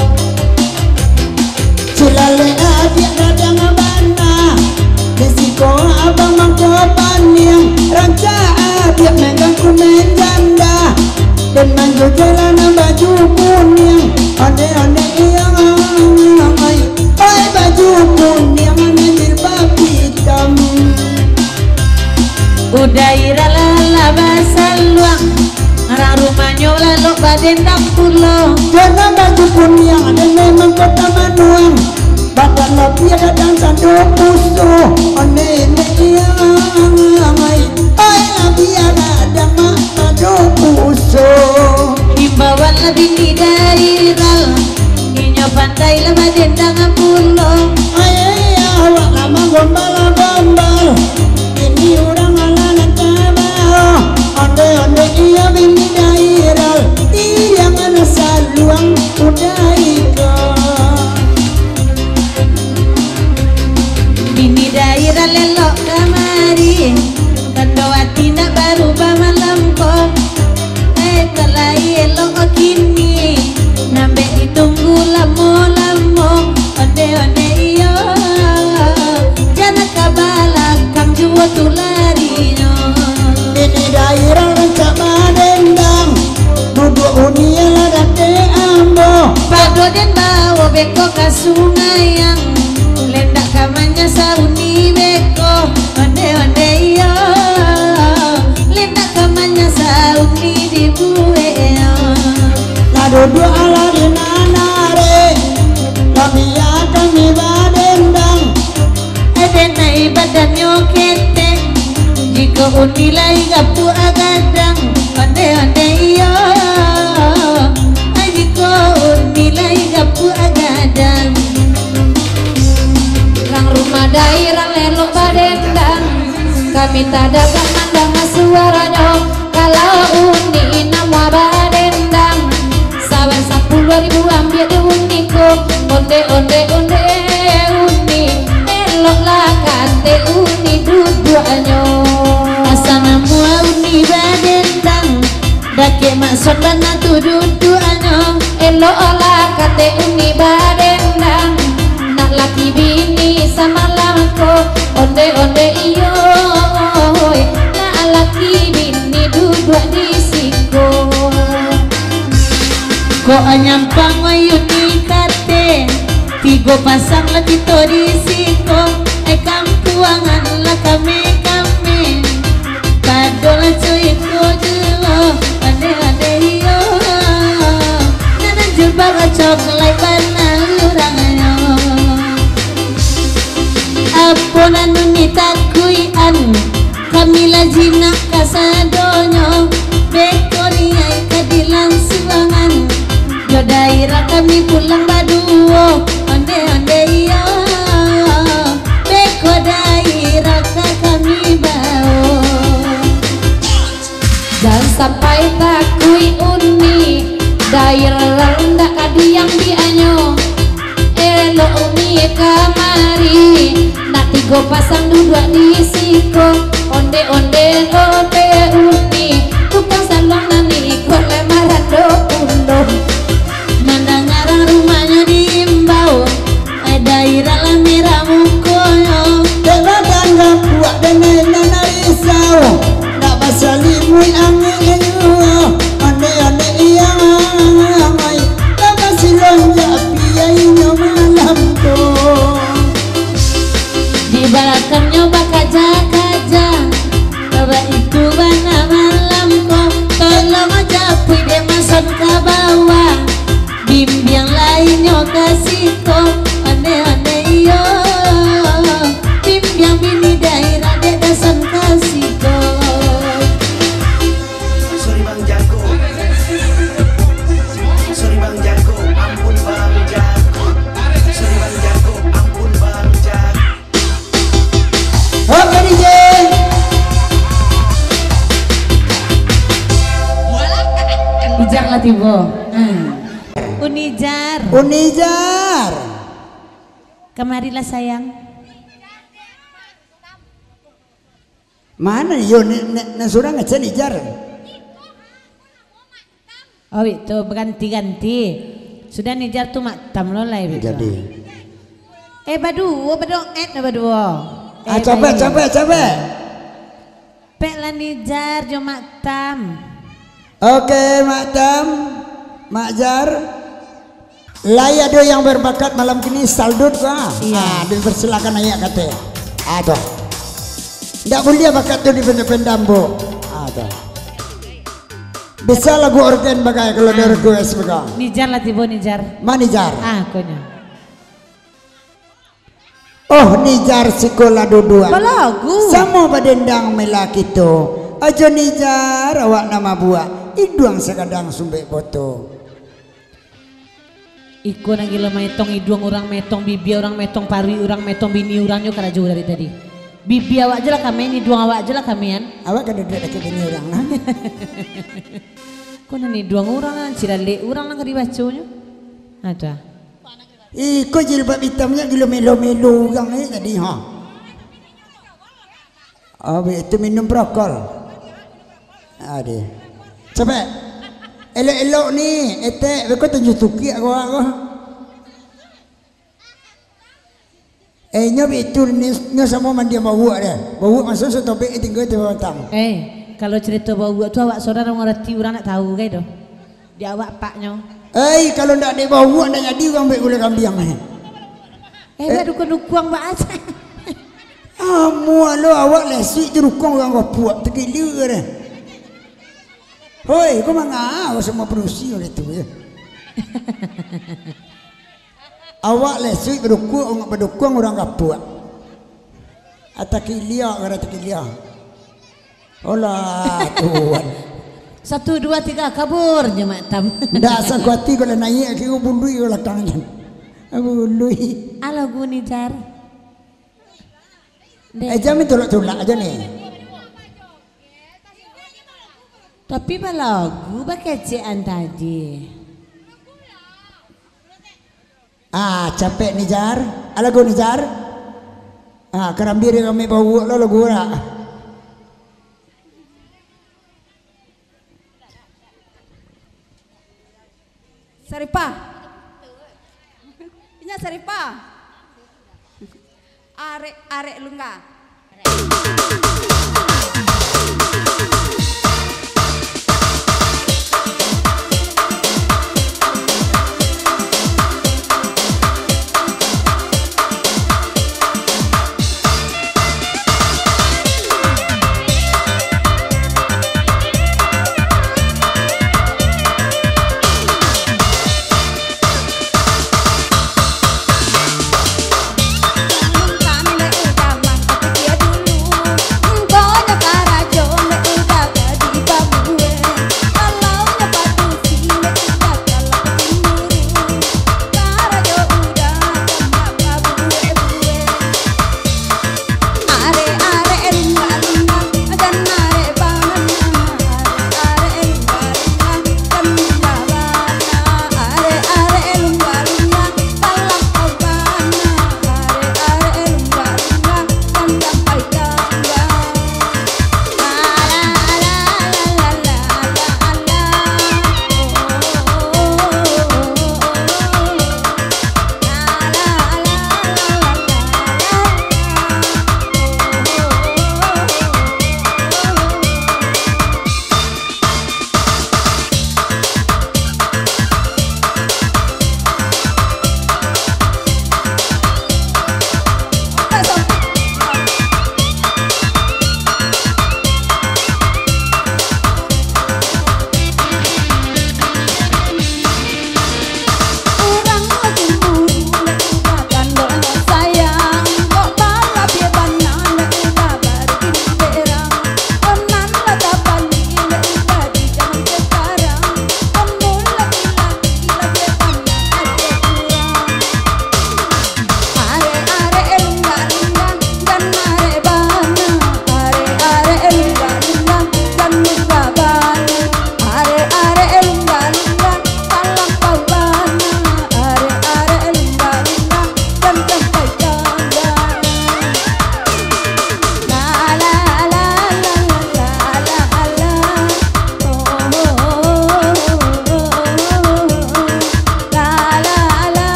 cilale adik radang bana desiko abang mangko paniang ranca adik megang kumen janda dan manjo jalan baju kuning ade ade yang ai ai baju kuning menjil babi hitam udaira lala basaluang arah rumahnya lalu badendang pulau jangan baju kuning ada memang kota manuang badan lebih kadang satu pusuh ade ade yang ai ai lebih ada mak satu pusuh imbauan lebih di daerah inyo pantai lama dendang pulau ayah awak lama gombal-gombal ini orang alanan tabah ande ande iya bini daerah iya mana saluang udaika bini daerah lelok kamari kandoa tindak baru bamalam kok kalai elok kini nambe ditunggu lamo-lamo onde-onde iyo jana kabala kang juwo tularinya ini daerah rancak madendang duduk unia ladate ambo pado den bawa beko ka sungai yang lendak kamanya sauni beko onde-onde iyo lendak kamanya sauni di buwe duduk ala di nanare kami akan ibadendang edenai badan nyoketeng jika unilai gapu agadang onde-onde iyo jika unilai gapu agadang rang rumah daerah lelok badendang kami tak dapat mandang suaranya kalau uni nama badendang saban sepuluh ribu ambil di uniko onde onde onde uni elok lah kate uni duduanyo asana mua uni badendang dake maksud bana tu duduanyo elok lah kate uni badendang nak laki bini sama lako onde onde iyo nak laki bini duduk di siko kok nyampang wayuni kate tigo pasang lagi to di siko eh kampuangan lah kami kami padol cuy ko juo ade ade yo nanan jumpa kacok lai bana urangnya aponan nuni takuian kami lajina kasadonyo bekoriai kadilan suangan yo daerah kami pulang baduo onde onde yo beko daerah kami bau jangan sampai takui uni daerah rendah kadiang dianyo elo uni kamari nak tigo pasang duduk di siko onde onde onde uni tukang salong nani kok lemaran do undo nandang ngarang rumahnya diimbau eh daerah lah merah mukoyo Tengah tangga buat dengan nana risau nak pasal limui angin ayo ane ane iya mai tak pasal lonja piainya malam tu di belakangnya bakaja kaja coba itu bana malam kok tolong aja pui dia masuk ke bawah bimbing lainnya kasih kok ane ane yo bimbing bini daerah dia dasan kasih kok sorry bang jago sorry bang jago ampun bang jago sorry bang jago ampun bang jago oke D J Ijar lah tibo Unijar Unijar kemarilah sayang mana yo nasura ngecen Ijar oh itu berganti-ganti sudah Nijar tuh maktam lo lah itu jadi eh badu badong et na badu ah capek capek capek pek lah Nijar jo maktam oke Maktam Makjar Laya do yang berbakat malam kini saldut kah? Iya. Ah, dipersilakan ayah kata. Aduh. Tidak boleh bakat tu di pendam bu. Aduh. Bisa lagu organ bagai kalau ada request bagai. Nijar lah tibo Nijar. Manijar. Ah konya. Oh Nijar sekolah dua. Balagu. Sama badendang melaki tu. Ajo Nijar awak nama buah. Iduang sekadang sumbek foto. Iko nang gila metong iduang orang metong bibi orang metong pari orang metong bini orangnya karena jauh dari tadi. Bibi awak aja lah kami, iduang awak aja lah kamian. Awak kan duduk dekat bini orang nah. Kau nani iduang orang kan, cirale orang lah kari baconya. Ada. Iko jilbab hitamnya gila melo-melo orang ni tadi ha. Oh itu minum brokol. Ada. Cepat. Elok-elok ni, etek, kau tunjuk tuki aku aku. Eh, nyob itu ni, ni sama mandi bawa dia. Bawa masuk satu topik tinggal tu batang. Eh, kalau cerita bawa tu awak saudara orang ngerti orang nak tahu kan tu. Dia awak paknya. Eh, kalau tak ada bawa nak jadi orang baik boleh kambing ni. Eh, baru kau dukung buat apa? Ah, muak lo awak lesik tu dukung orang kau puak terkilir dia. Hoi, kau mangga semua perusi oleh tu ya. Awak lesui berdukung orang berdukung orang kapua. Atakilia orang atakilia. Olah Tuhan. Satu dua tiga kabur je maktam. Dah sakuati kalau naik aku bundui kalau tangan. Bundui. Ala gu Nijar. Eh jamin tolak-tolak aja nih. Tapi balagu bakecian tadi. Ah, capek Nijar. Ah, lagu Nijar. Ah, kerambir kami bawa lo lagu nak. Saripa. Inya Saripa. Arek arek lungga. Kau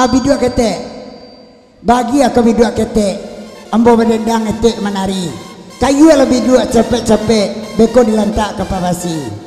Ah bidua ketek. Bagi aku bidua ketek. Ambo berdendang ketek menari. Kayu lebih dua cepet-cepet. Beko dilantak ke pabasi.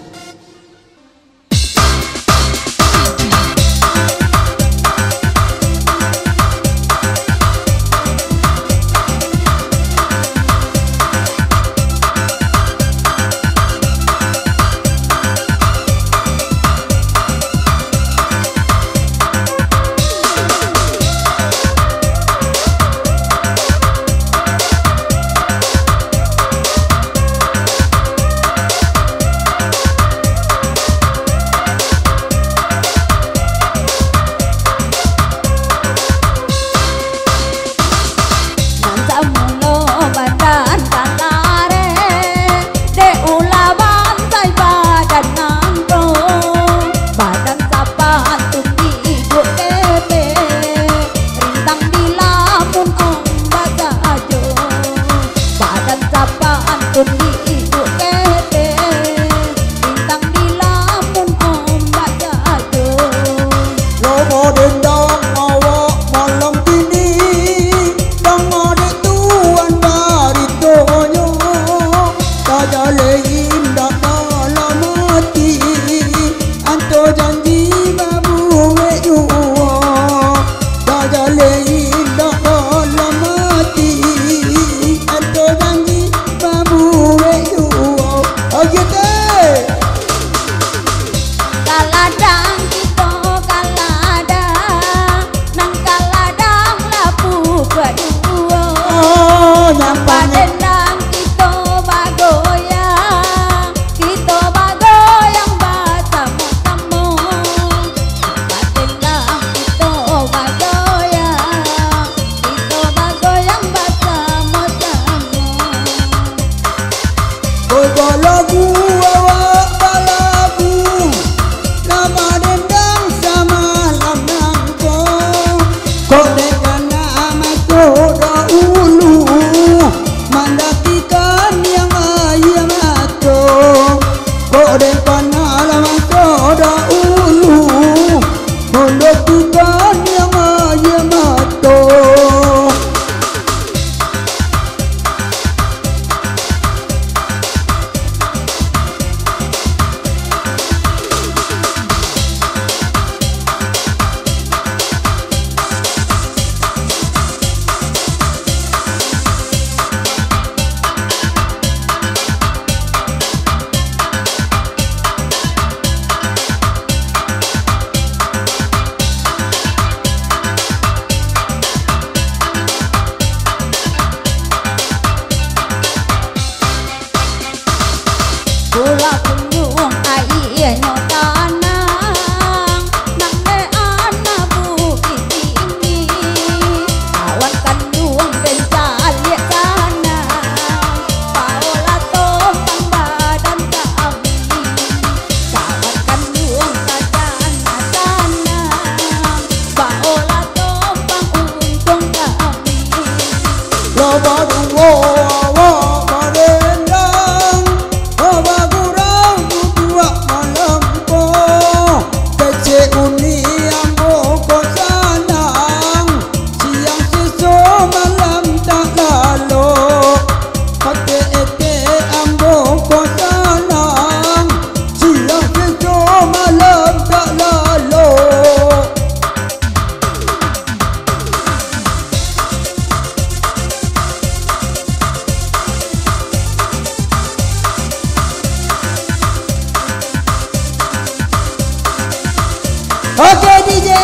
Oke D J,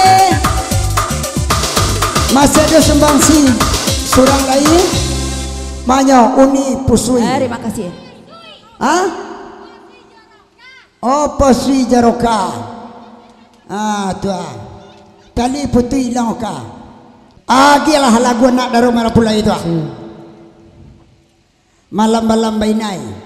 masih ada sumbangsi surang lain, Manyo Uni Pusui. Eh, terima kasih. Ah? Oh, Pusui Jaroka. Ah, tuan. Tali putui langka. Ah, gilah lagu nak daru merah pula itu. Malam-malam bainai.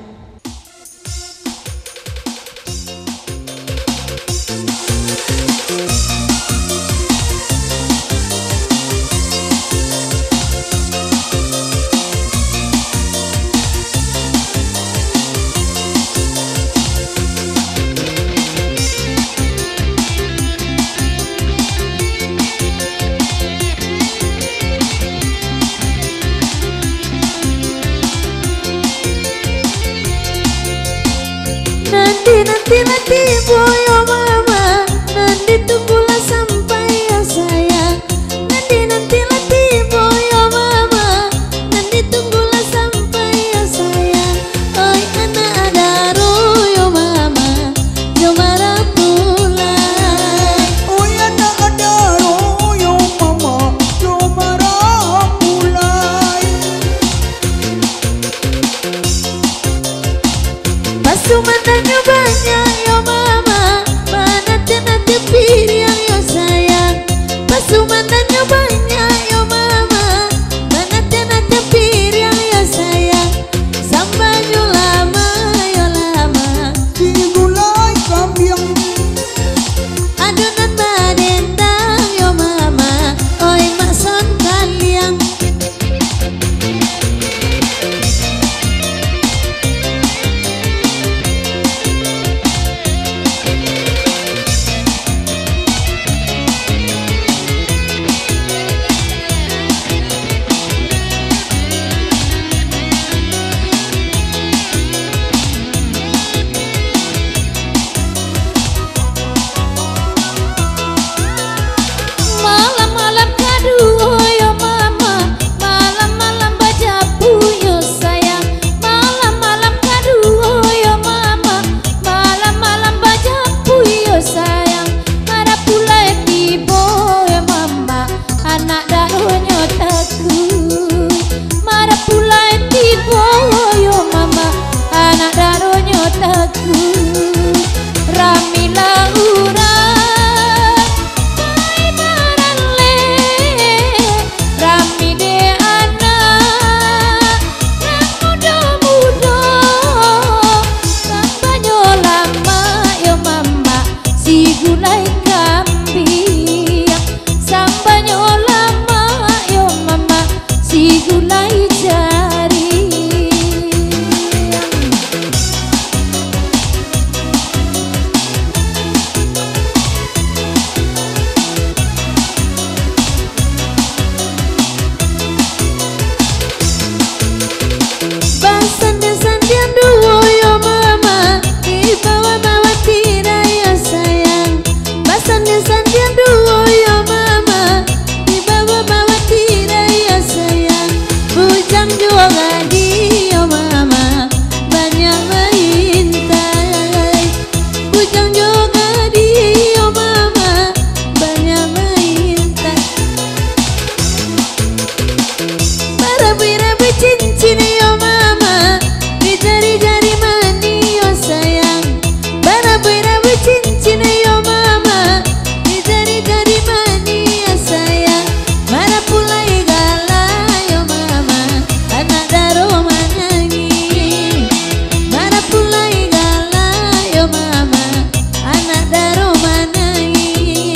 Berabu-rabu cincin yo mama, di jari-jari mani yo sayang. Berabu-rabu cincin yo mama, di jari-jari mani yo sayang. Mana pulai gala yo mama, anak daro manangi. Mana pulai gala yo mama, anak daro manangi.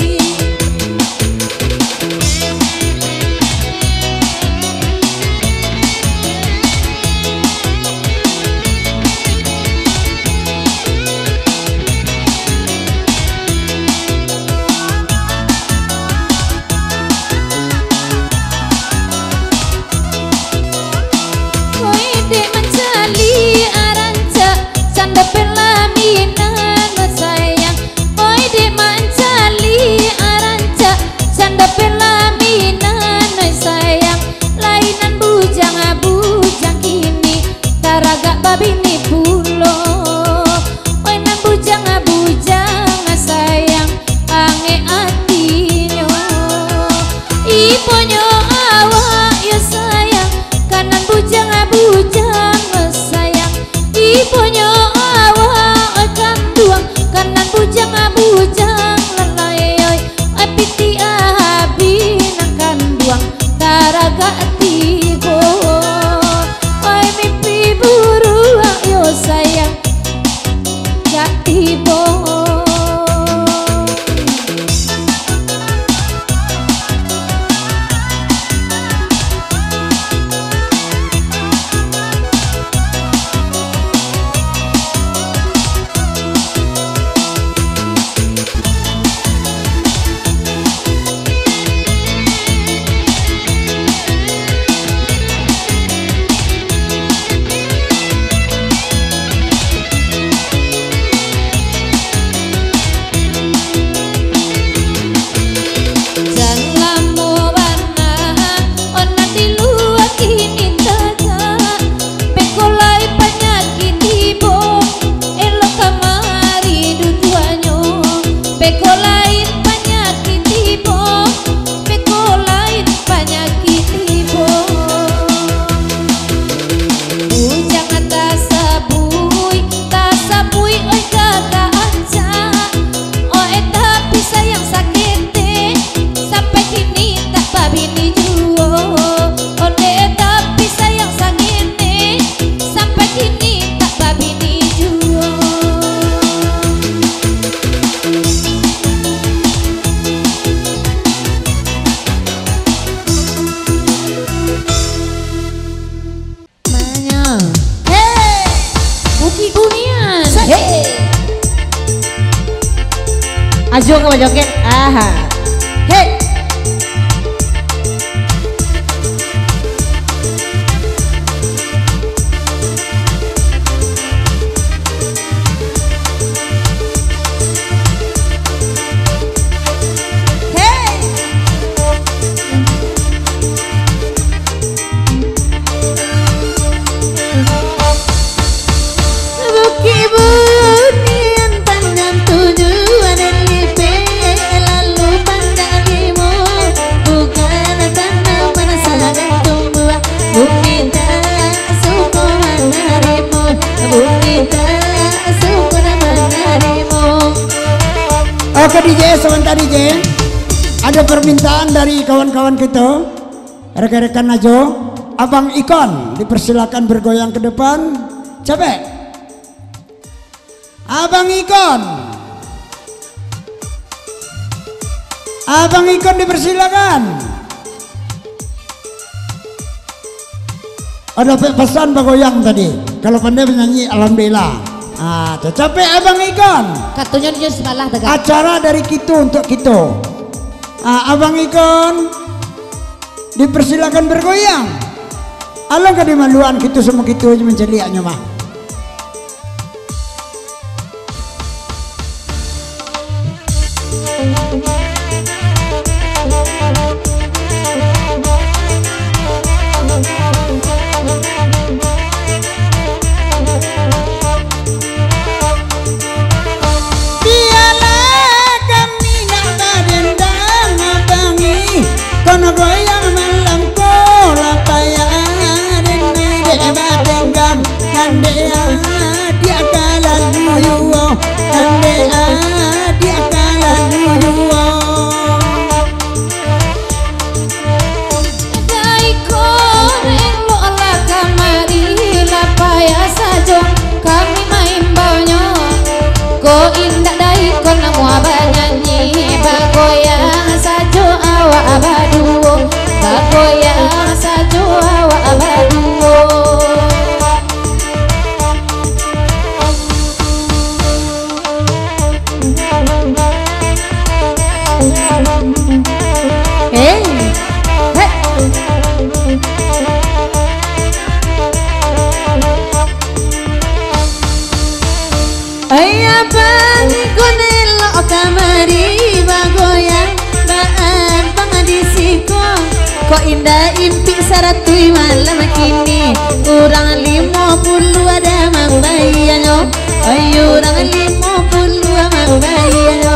Koide mencali aranca sanda pelaminan sayang. Koide mencali aranca sanda pelaminan sayang. Lainan bujang bujang kini taraga babini pulo. Lainan bujang bujang sayang ange atinyo. Iponyo awak yo sayang kanan bujang bujang sayang. Iponyo awak kanduang kanan bujang bujang lalayoy. Apiti abi nang kanduang taraga tibo. Oi mimpi buruk yo sayang gak tibo. Ajo ke joget, aha, hei. Oke D J, sebentar D J. Ada permintaan dari kawan-kawan kita, rekan-rekan Najo. Abang Ikon dipersilakan bergoyang ke depan. Capek? Abang Ikon. Abang Ikon dipersilakan. Ada pesan bergoyang tadi. Kalau pandai menyanyi, alhamdulillah. Ah, capek Abang Ikon. Katunya nyus malah tegak. Acara dari kita untuk kita. Ah, Abang Ikon dipersilakan bergoyang. Alangkah dimaluan kita semua kita aja menceliaknya mah. Kono goyang malam kola payah indah impi saratui malam kini kurang lima puluh ada membayarnya ayo orang lima puluh membayarnya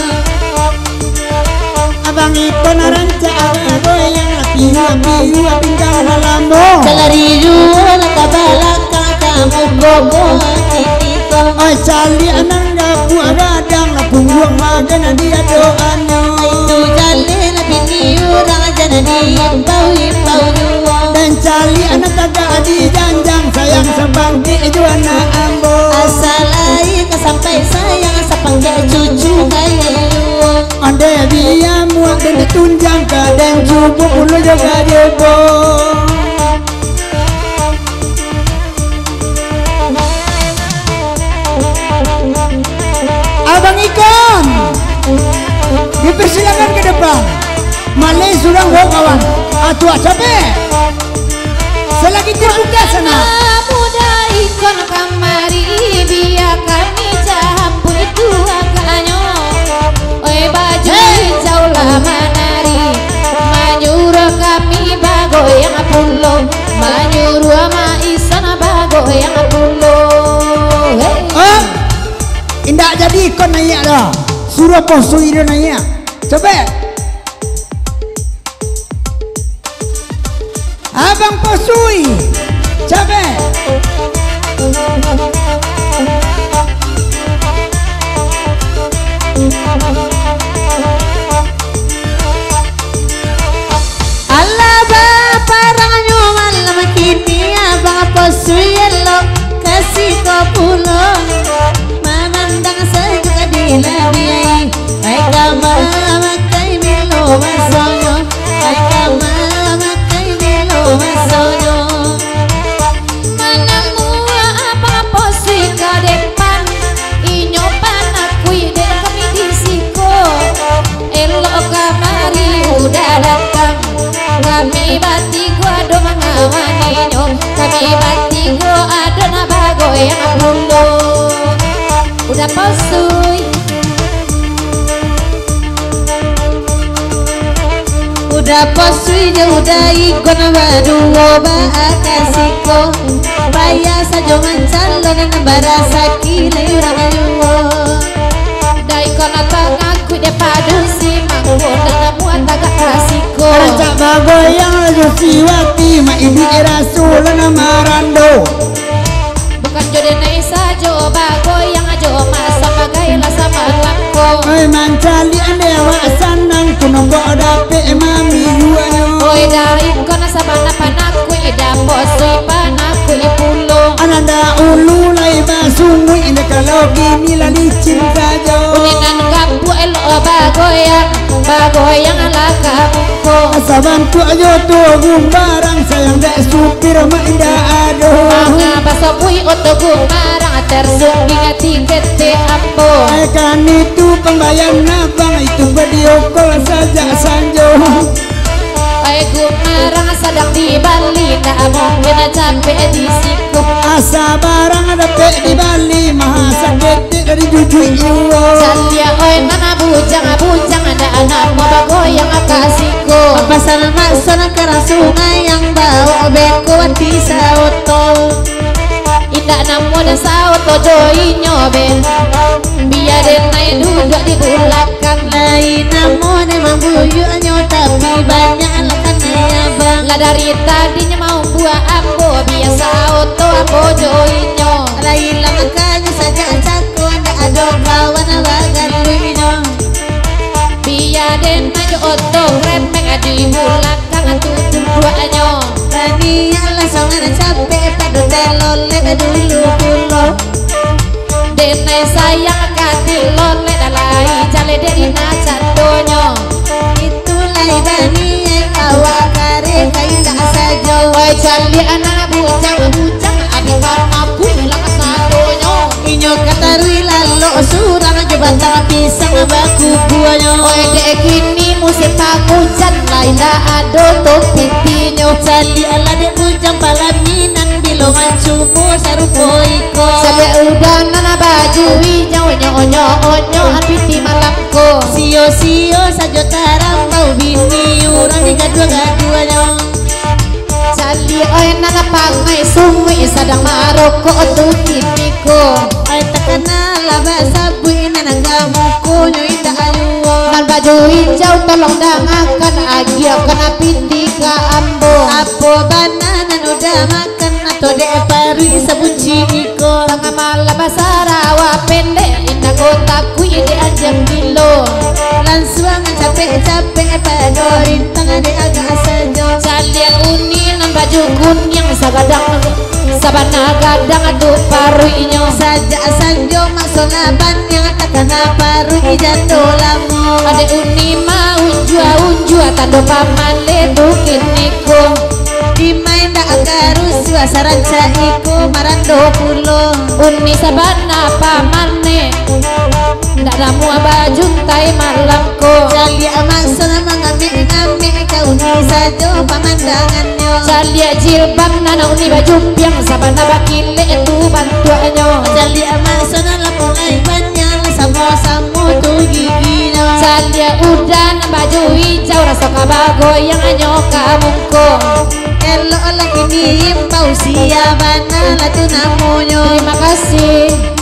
abang itu naranca goyang api-api bintang malambo celari jual kabalaka kamu gogo kitiko ay cali ananda puagadang pungguang magana dia doanya itu jale lebih niurang jana diimbau imbau jual dan cali anak taga di janjang sayang sebangki juana ambo asalai kesampai sayang sapangga cucu kaya jual ande dia muak dan ditunjang kadang cubu ulu jaga jebo abang Ikon dipersilakan ke depan malai surang ho kawan atu capek selagi terbuka sana muda Ikon kamari biar kami jampu itu akanyo oi baju hijau lah menari menyuruh kami bagoyang pulo menyuruh ma isana bagoyang pulo hey. oh indah jadi Ikon naik dah suruh posu ide naik capek abang posui capek Allah baparangnya malam kini abang posui lo kasih kau pulang memandang sejuka di labiai ay kama makai milo masonyo ay kama makai milo masonyo mana mua apa posui ke depan inyo panakui dan kami disiko elok kamari udah datang kami bati gua do mengawaninya kami bati gua ada nabago yang apolo udah posui udah posui udah Ikon berdua bakasiko bayar saja mencalon barasa kile urang juo dai kono ngaku de padu si mangko dan muat agak kasiko rancak bagoyang Lusiwati ma ibi rasul nama rando bukan jodene sajo bagoyang ajo masa magailah sama langko ay mancali andewa sanang kuno bodape mami juanyo oi dai kono sabana panaku ida posui panaku ipulo ananda ulu lai basungu inde kalau gini lah licin saja uninan kapu elo bagoyang bagoyang ala kamuko asaban tu ayo tu gumbarang sayang dek supir ma indah aduh mga basapui oto gumarang tersungking tiket te ambo ay kan itu pembayar nabang itu video call saja sanjo ay gumarang sadang di Bali na mungkin capek di siku asa barang ada pe di Bali maha sakit dari jujur iwo Salia oi nana bujang bujang ada anak mau goyang kasihku pasal maksana karang sungai yang bawa beko di sauto indah namu dan sauto joinyo ben biar denai duduk di belakang lain namun emang buyuannya tapi banyak alakan abang lah dari tadinya mau buah ambo biasa auto ambo joinyo lain lah makanya saja cako ada ada kawan awagan luino biar denai jo auto remeng di belakang tutup duanya tani langsung ada capek pada telole dulu dulu denai sayang kati lole dalai jale dari nacan donyo itulah ibani awak kare kaindah saja oi jali anak bujang bujang abi karma pulang sadonyo inyo katarui lalu surang jebatan pisang baku buahnya oi dek kini musim pagujan laila ado topik pinyo jali ala dek bujang palaminan bilo mancubo sarupo iko sabe udah nana baju hijau nyo onyo api di malamko sio sio sajo tarang bau bini urang di gadua gaduanya Jali oi nana pangai sumi sadang maroko tukiniko. Ay takanala basabu inana gamuko nyo inda ayuwo. Nan baju hijau tolong dangakan agia kena pindika ambo. Apo bananan udah makan atau dek paru sabunci iko. Tengah malam Sarawa pendek indah kotaku ide ajang dilo. Langsung capek-capek padorin tangan dek agak saja. Salia uni nan baju kuning sagadang sabana gadang adu paru inyo. Saja sanjo maksona ban yang takana paru ijan dolamo. Ade uni mau unjua unjua tando paman lebu kiniko. Dimain dak garus wasaran caiku marando pulo. Uni sabana pamane ndak ramu baju tai malamku. Jalia maksona mengambil-ngambil kau ni saja pemandangannya. Jalia jilbab nana uni baju piang sabana bakile itu bantuannya. Jalia maksona lapung aibannya sama-sama tu giginya. Jalia udan baju hijau rasa kabago yang anyo kamungko. Elok lagi ni imbau siabana latu namonyo. Terima kasih.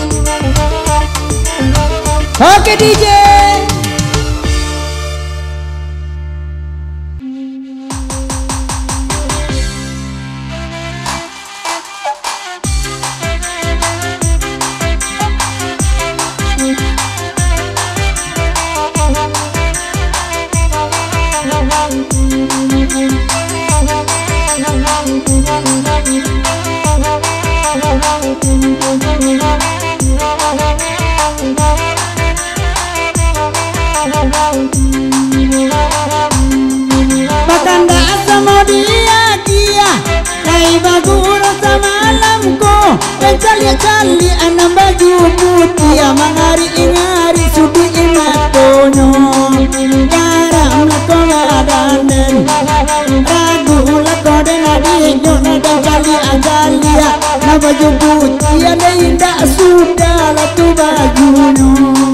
Oke D J. Bakanda sama dia dia Lai baguro sama alamku Cali-cali anam baju putih Mangari ingari sudi imatonyo Garam lako ngadanen Ragu lako denadinyo Nada jali ajalia Na baju putih ada indah sudah latu bajunya.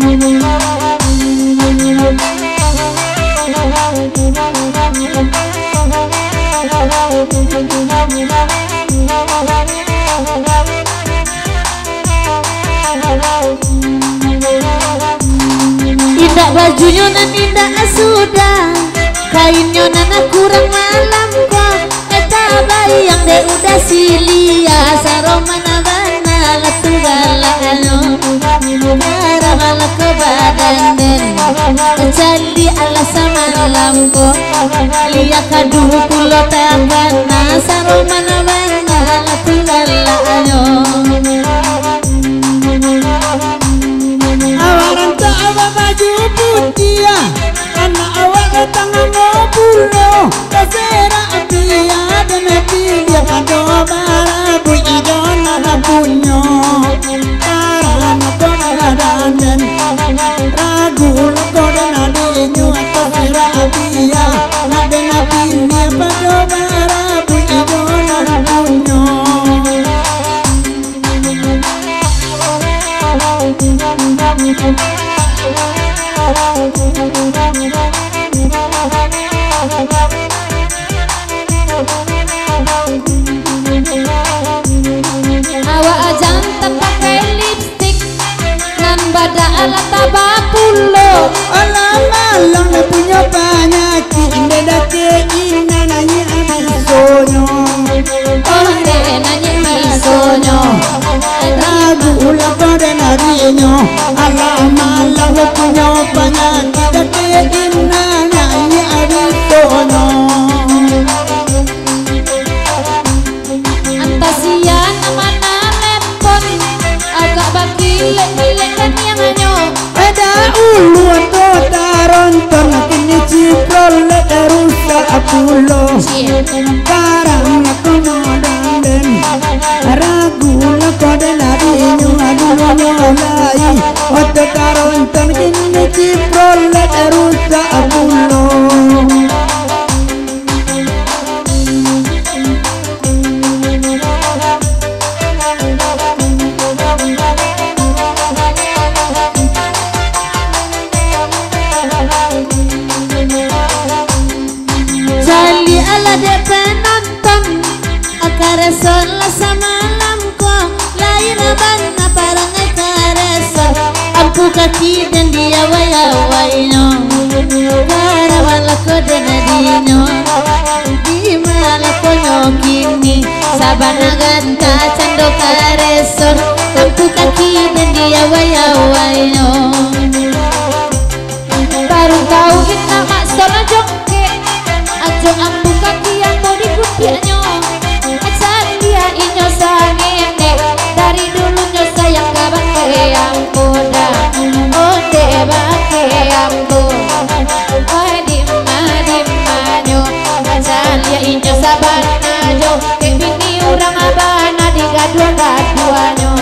Indah bajunya nan indah sudah. Kainnya nana kurang malam kok. Eta bayang deh udah silia. Saromana bana latu galakano. Karabala ke badan den. Cali ala sama lamko. Liya kadu pulo tagana. Saromana bana latu galakano. Awaran tak awa baju putih anak awak tangan ngobulo kasera dia dan dia kado barabu idona na punyo karana komadanen ragu loko dan adinyo kasera dia na den dia kado barabu idona na punyo. Awak ajan tak pakai lipstick nan bada ala tabapulo. Alam malang na punya penyakit Inde dake ina nanya abisonyo Onde nanya bisonyo. Ragu ulang pada narinya Alam malang na punya penyakit Dake ina nanya abisonyo Antasian amana lepon agak bakilek-bilek dan yang anyo. Ada ulu atau taronton Kini ciprol rusak apulo Karang aku modanden Ragu lako den adinyo Aduh nyolai Oto taronton Kini ciprol rusak apulo. Jali ala de penonton kaki dan dia waya-wayno Kara wala kode nadino Di malah konyo kini Sabana ganta cando karesor Lampu kaki dan dia waya-wayno Baru tahu kita mak sola jongke Ajo ambu kaki yang mau dikupianyo Acan dia inyo sangene Dari dulu nyo sayang gak bake yang muda Onde bake yang bu Oh dimma dimma nyo Acan dia inyo sabana jo Kek bini urang abana digadua-gaduanyo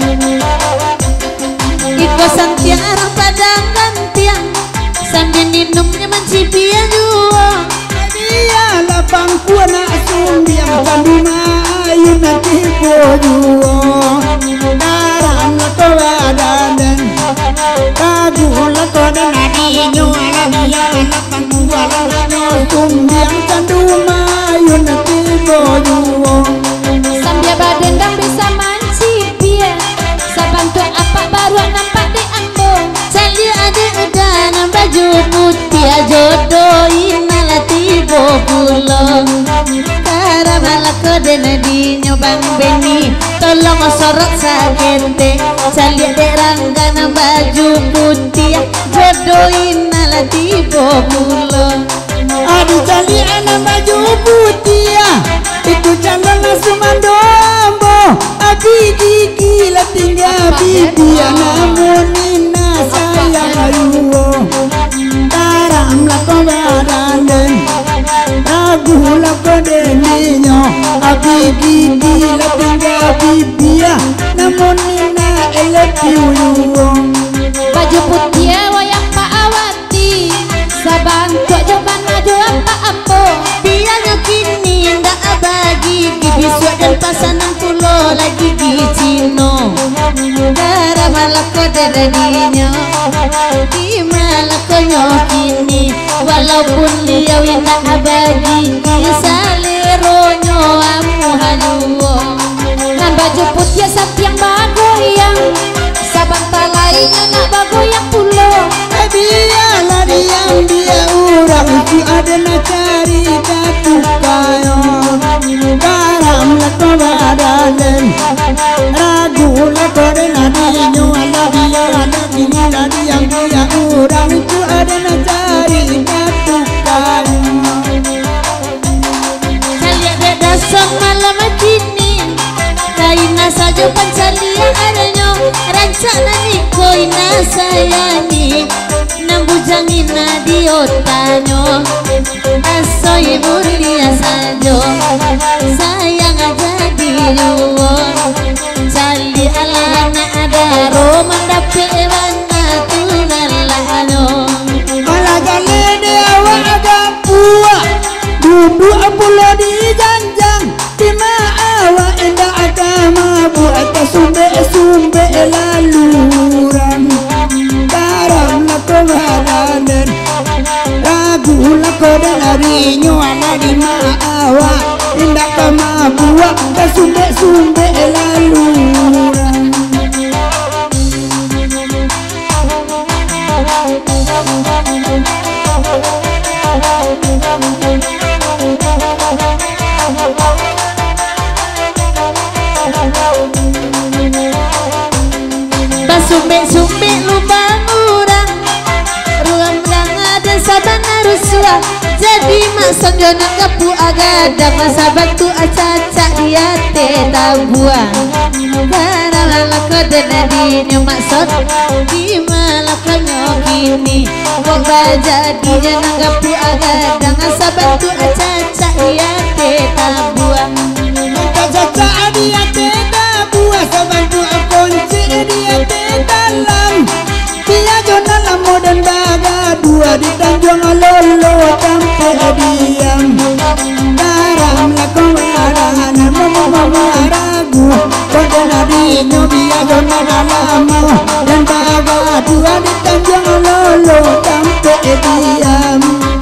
Di kosan tiang arang padang gantiang Sambil minumnya mencipia jua Dia lapang puana sumbiang panduna ayun nanti bojuo Darang lato wadaden Ragu lato dan adinyo Alamia lapang puana sumbiang panduna ayun nanti bojuo Sambil badendang bisa mancipia Sabantu apa baru nampak di ambong Cali ada udana baju putih jodohin malah tibo pulang Kara malah kode nadinyo Bang Beni tolong sorot sakente Cali ada ranggana baju putih jodohin malah tibo pulang Adi cali anak baju putih Itu calon sumandombo Abi gigi la tinggal bibi namun nina sayang ayuwo Taram la ko badanen Ragu la ko deninyo Abi gigi la tinggal bibi namun nina elepiuwo Baju putih wayang Pak Awati Sabantu jaman maju apa ambo Biarnya kini ndak abagi Gibiswa dan pasangan pulau lagi gicino Darah malah kode dadinya Di malah konyo kini Walaupun dia winda abagi Saleronyo amu haluo Nan baju putih satiang bagoyang Sabanta lainnya nak bagoyang pulo Dia lari yang dia urang Itu ada nak cari jatuh kayo Garam la ko badanen Ragu la ko den adinyo Ala dia ala dia lari yang dia urang Itu ada nak cari jatuh kayo Kalian ada sang malam kini Kaina saja pancalia adanya Rancana ni koina sayangi Nambujangin na diotanyo Asoy mulia sajo Sayang aja diruwo Cali alana ada roman dape wana tunalano Ala gale de awa aga pua Dudu apulo di janjang Tima awa enda agama buat sumbe-sumbe laluran Garam la ko badanen Ragu la ko den arinyo ala di maawa Enda kama buat sumbe-sumbe laluran Basumbe-sumbe lubang urang Ruang ranga dan sabana rusua Jadi masang jona kapu agada Masa batu acaca dia teta buang Karena lala kode nadinyo maksud Gimana kanyo kini Kok baja dia nanggapu agada Masa batu acaca dia teta buang Caca dia teta buah sabantu akunci dia dalam dia jona lamo dan baga dua di Tanjung Lolo sampai diam garam la ko arahan mama mama ragu kode nadinyo dia jona lamo dan baga dua di Tanjung Lolo sampai diam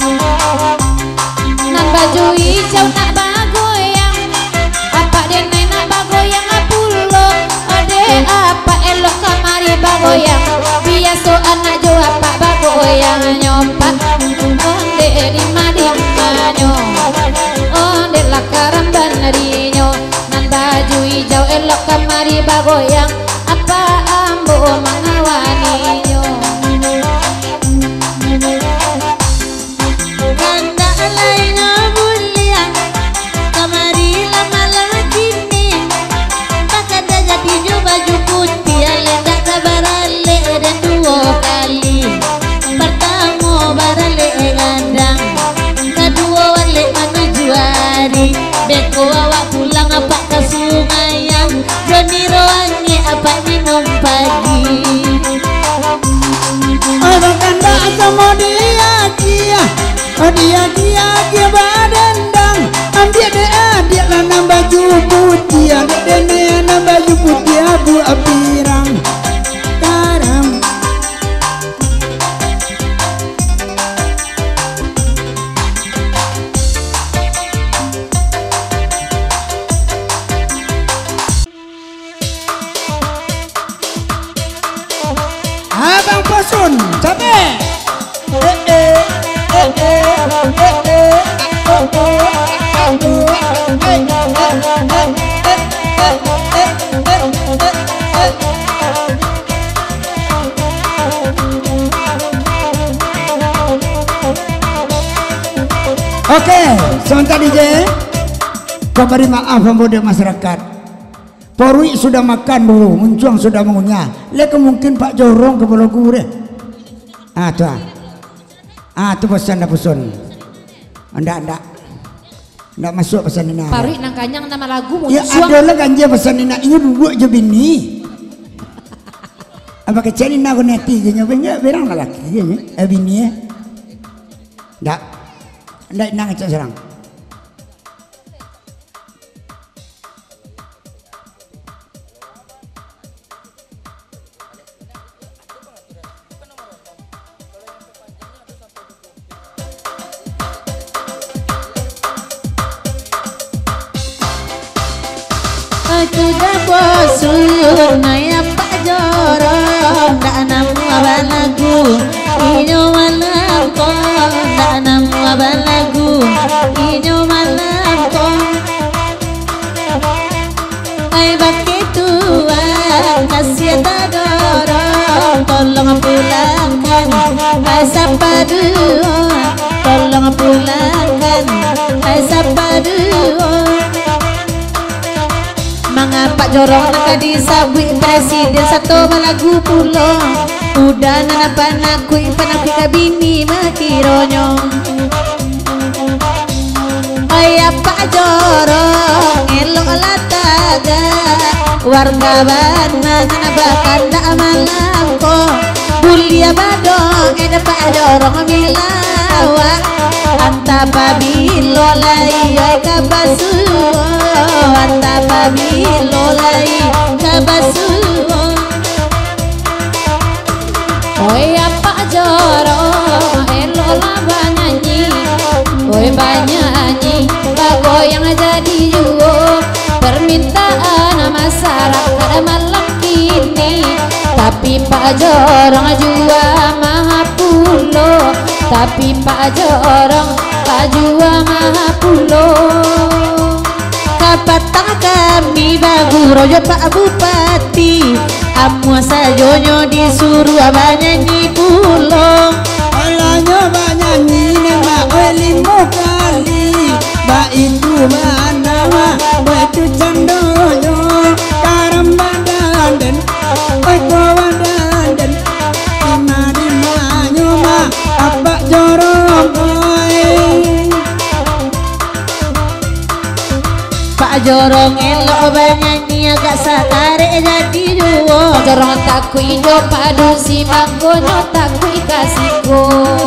Nan baju hijau nak bagoyang Apa denai nak bagoyang apulo Ade apa elok kamari bagoyang Biasa goyang apa ambo mengawaninya kanda lainnya mulia kamari lama-lama kini bakada jadi baju putih alenda kabarale dan dua kali pertama barale gandang kedua wale menuju hari beko awak pulang apa ke sungai yang Joni roangi apa minum pagi Ada kanda sama dia kia Oh dia kia kia badendang Ambil dia dia lah baju putih Ada dene na baju putih abu abirang Karam Abang Posun, capek. Eh eh eh eh eh eh Oke, sebentar D J. Kau beri maaf pemuda masyarakat. Porui sudah makan dulu, Muncuang sudah mengunyah. Lek mungkin Pak Jorong ke Bologu deh. Ah tuh, ah tuh pesan dah pesan. Anda anda, anda masuk pesan ini. Parui nang kanyang nama lagu Ya Muncuang ada lah ganja pesan ini. Ini duduk je bini. Apa kecil ini aku neti je nyoba nggak berang lelaki je ni. Eh bini eh. Dak, anda nang kecil serang. sudah bosun naya Pak Jorong dak namu abalagu inyo malam ko dak namu abalagu inyo malam ko ay bakit tua kasih dorong tolong pulangkan ay sapadu tolong pulangkan ay sapadu Pak Jorong nak disabui presiden satu balagu pulo udah nana panakui panakui kabini makironyo ayah Pak Jorong elok lataga warga bana nana bahkan dak malam ko bulia badong ada Pak Jorong milawa antapa bilo lai kabasu antapa bilo lai kabasu oi Pak Jorong elo lah banyanyi oi banyanyi bago yang jadi juo permintaan masyarakat malam kini tapi Pak Jorong jua maha pulo tapi Pak Jorong Pak jua maha pulo kapatang kami bagu rojo Pak Bupati amua sajonyo disuruh abanyanyi pulo Alanya banyanyi nema lima kali ba itu mana wa ba itu candoyo karam badan oi kawadan lima lima nyoma apa jorong oi Pak Jorong elok banyanyi agak satare jadi duo Pak Jorong takui jo padu si manggono takui kasihku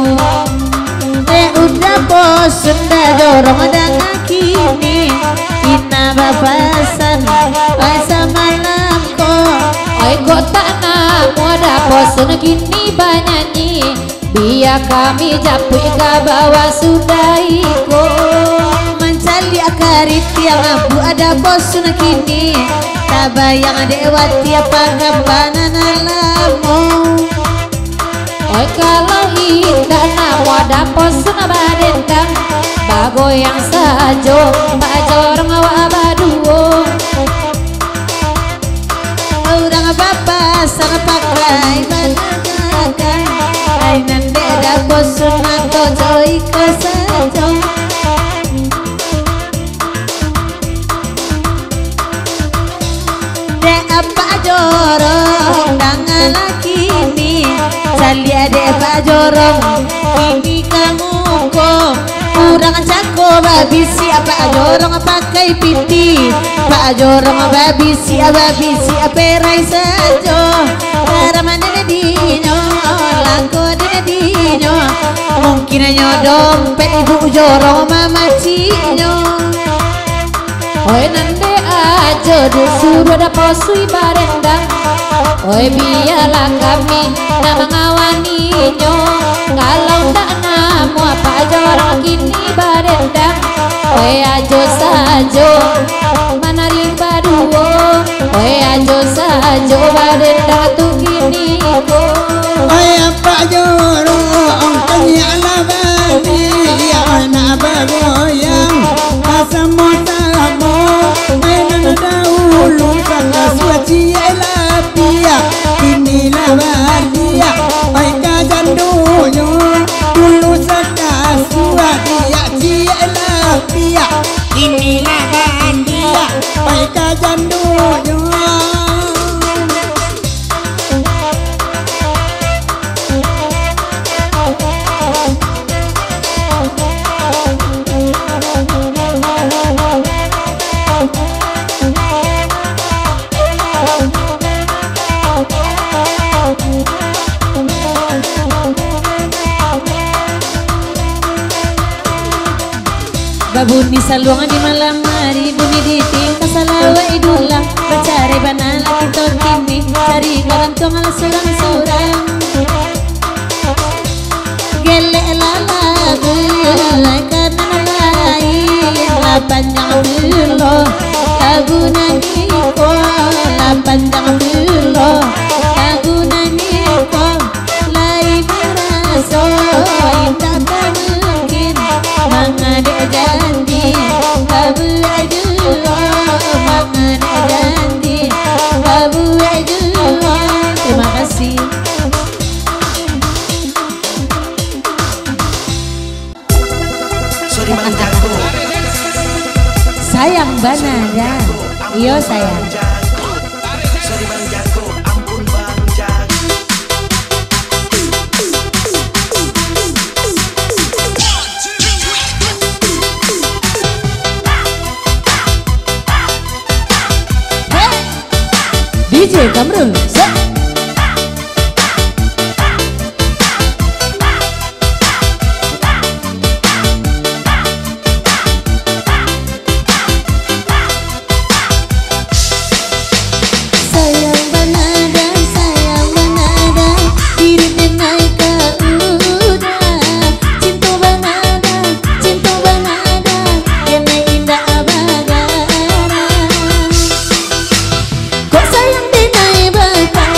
eh udah bosen dah Jorong dan kini ina bapasan ay samalam ko oi kok tak namu ada bosan kini banyanyi biar kami japui ke bawah sudaiko mencari akarit yang abu ada bosun kini tabayang dewati apa gambanan alamu oi kalau indah namu ada bosan badendang bago yang sajo Pak Jorong awak baduo kali adek Pak Jorong ini kamu kok kurang cako babi siapa Jorong pakai piti Pak Jorong babi siapa babi siapa perai sajo karamane dino langko dino mungkin hanya dompet ibu Jorong mama cinyo. Oi nande aja disuruh ada posui barendang. Oi biarlah kami nama ngawaninya. Kalau tak namu apa jorong kini barendang. Oi aja saja manari baduo. Oi aja saja barendang tu kini ko. Oi apa jorong tanya labani ya anak bagoyang asam dahulu karena suaci lapia ini lawadia ai kajandonya dulu sakasua dia cie lapia ini lawadia ai kajandonya. Babuni saluang di malam hari bunyi di tingkah salawa idulang bercari banana kita kini cari garantong ala surang-surang gelek lalagu karena lain lapanjang dulu lagu nangiko lapanjang dulu lagu nangiko lain merasa indah tak mungkin mengada janji babu aduh mengada janji babu aduh. Terima kasih. Sorry Mang Jago. Sayang banada, iyo sayang. Sorry Mang Jago, ampun Bang Jago. D J Kamrul, set. Sayang banada, sayang banada, dirinya naik ke udara. Cinta banada, cinta banada, kena indah bagara. Kok sayang dinai bakal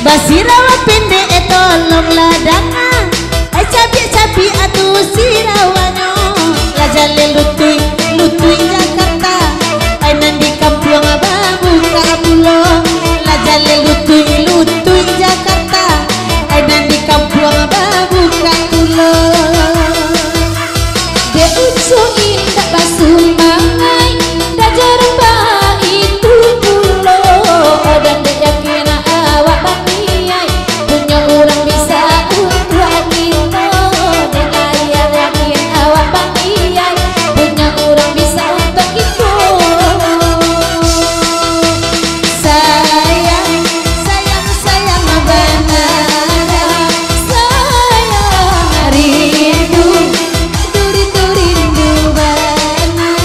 Basirawa pendek tolong ladana eh cabi-cabi atuh sirawanyo lajale lutui lutui Jakarta ai nandi kampung babu karapulo lajale lutui lutui Jakarta ai nandi kampung babu karapulo de ucu indah basumbangai da jarang ba itu pulo dan de yakin awak bamiai punya orang bisa untuk kita dengan yakin awak bamiai punya orang bisa untuk kita sayang sayang sayang benar sayang rindu rindu rindu benar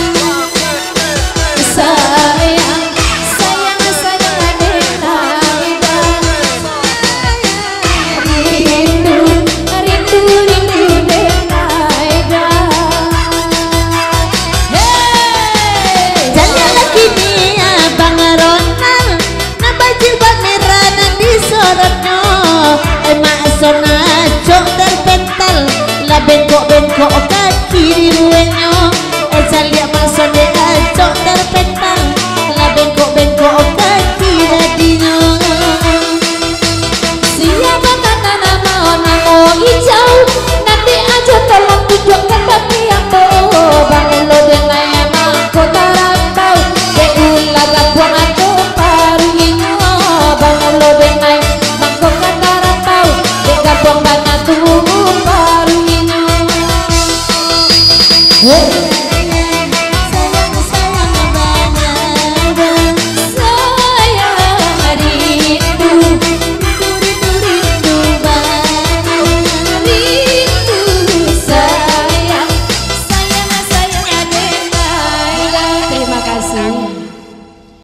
sayang sayang sayang benar rindu rindu rindu benar hey jalan lagi nih abang Ronald nambah jilbab merah dan disorotnya emak sona cok terpental lah bengkok-bengkok kaki di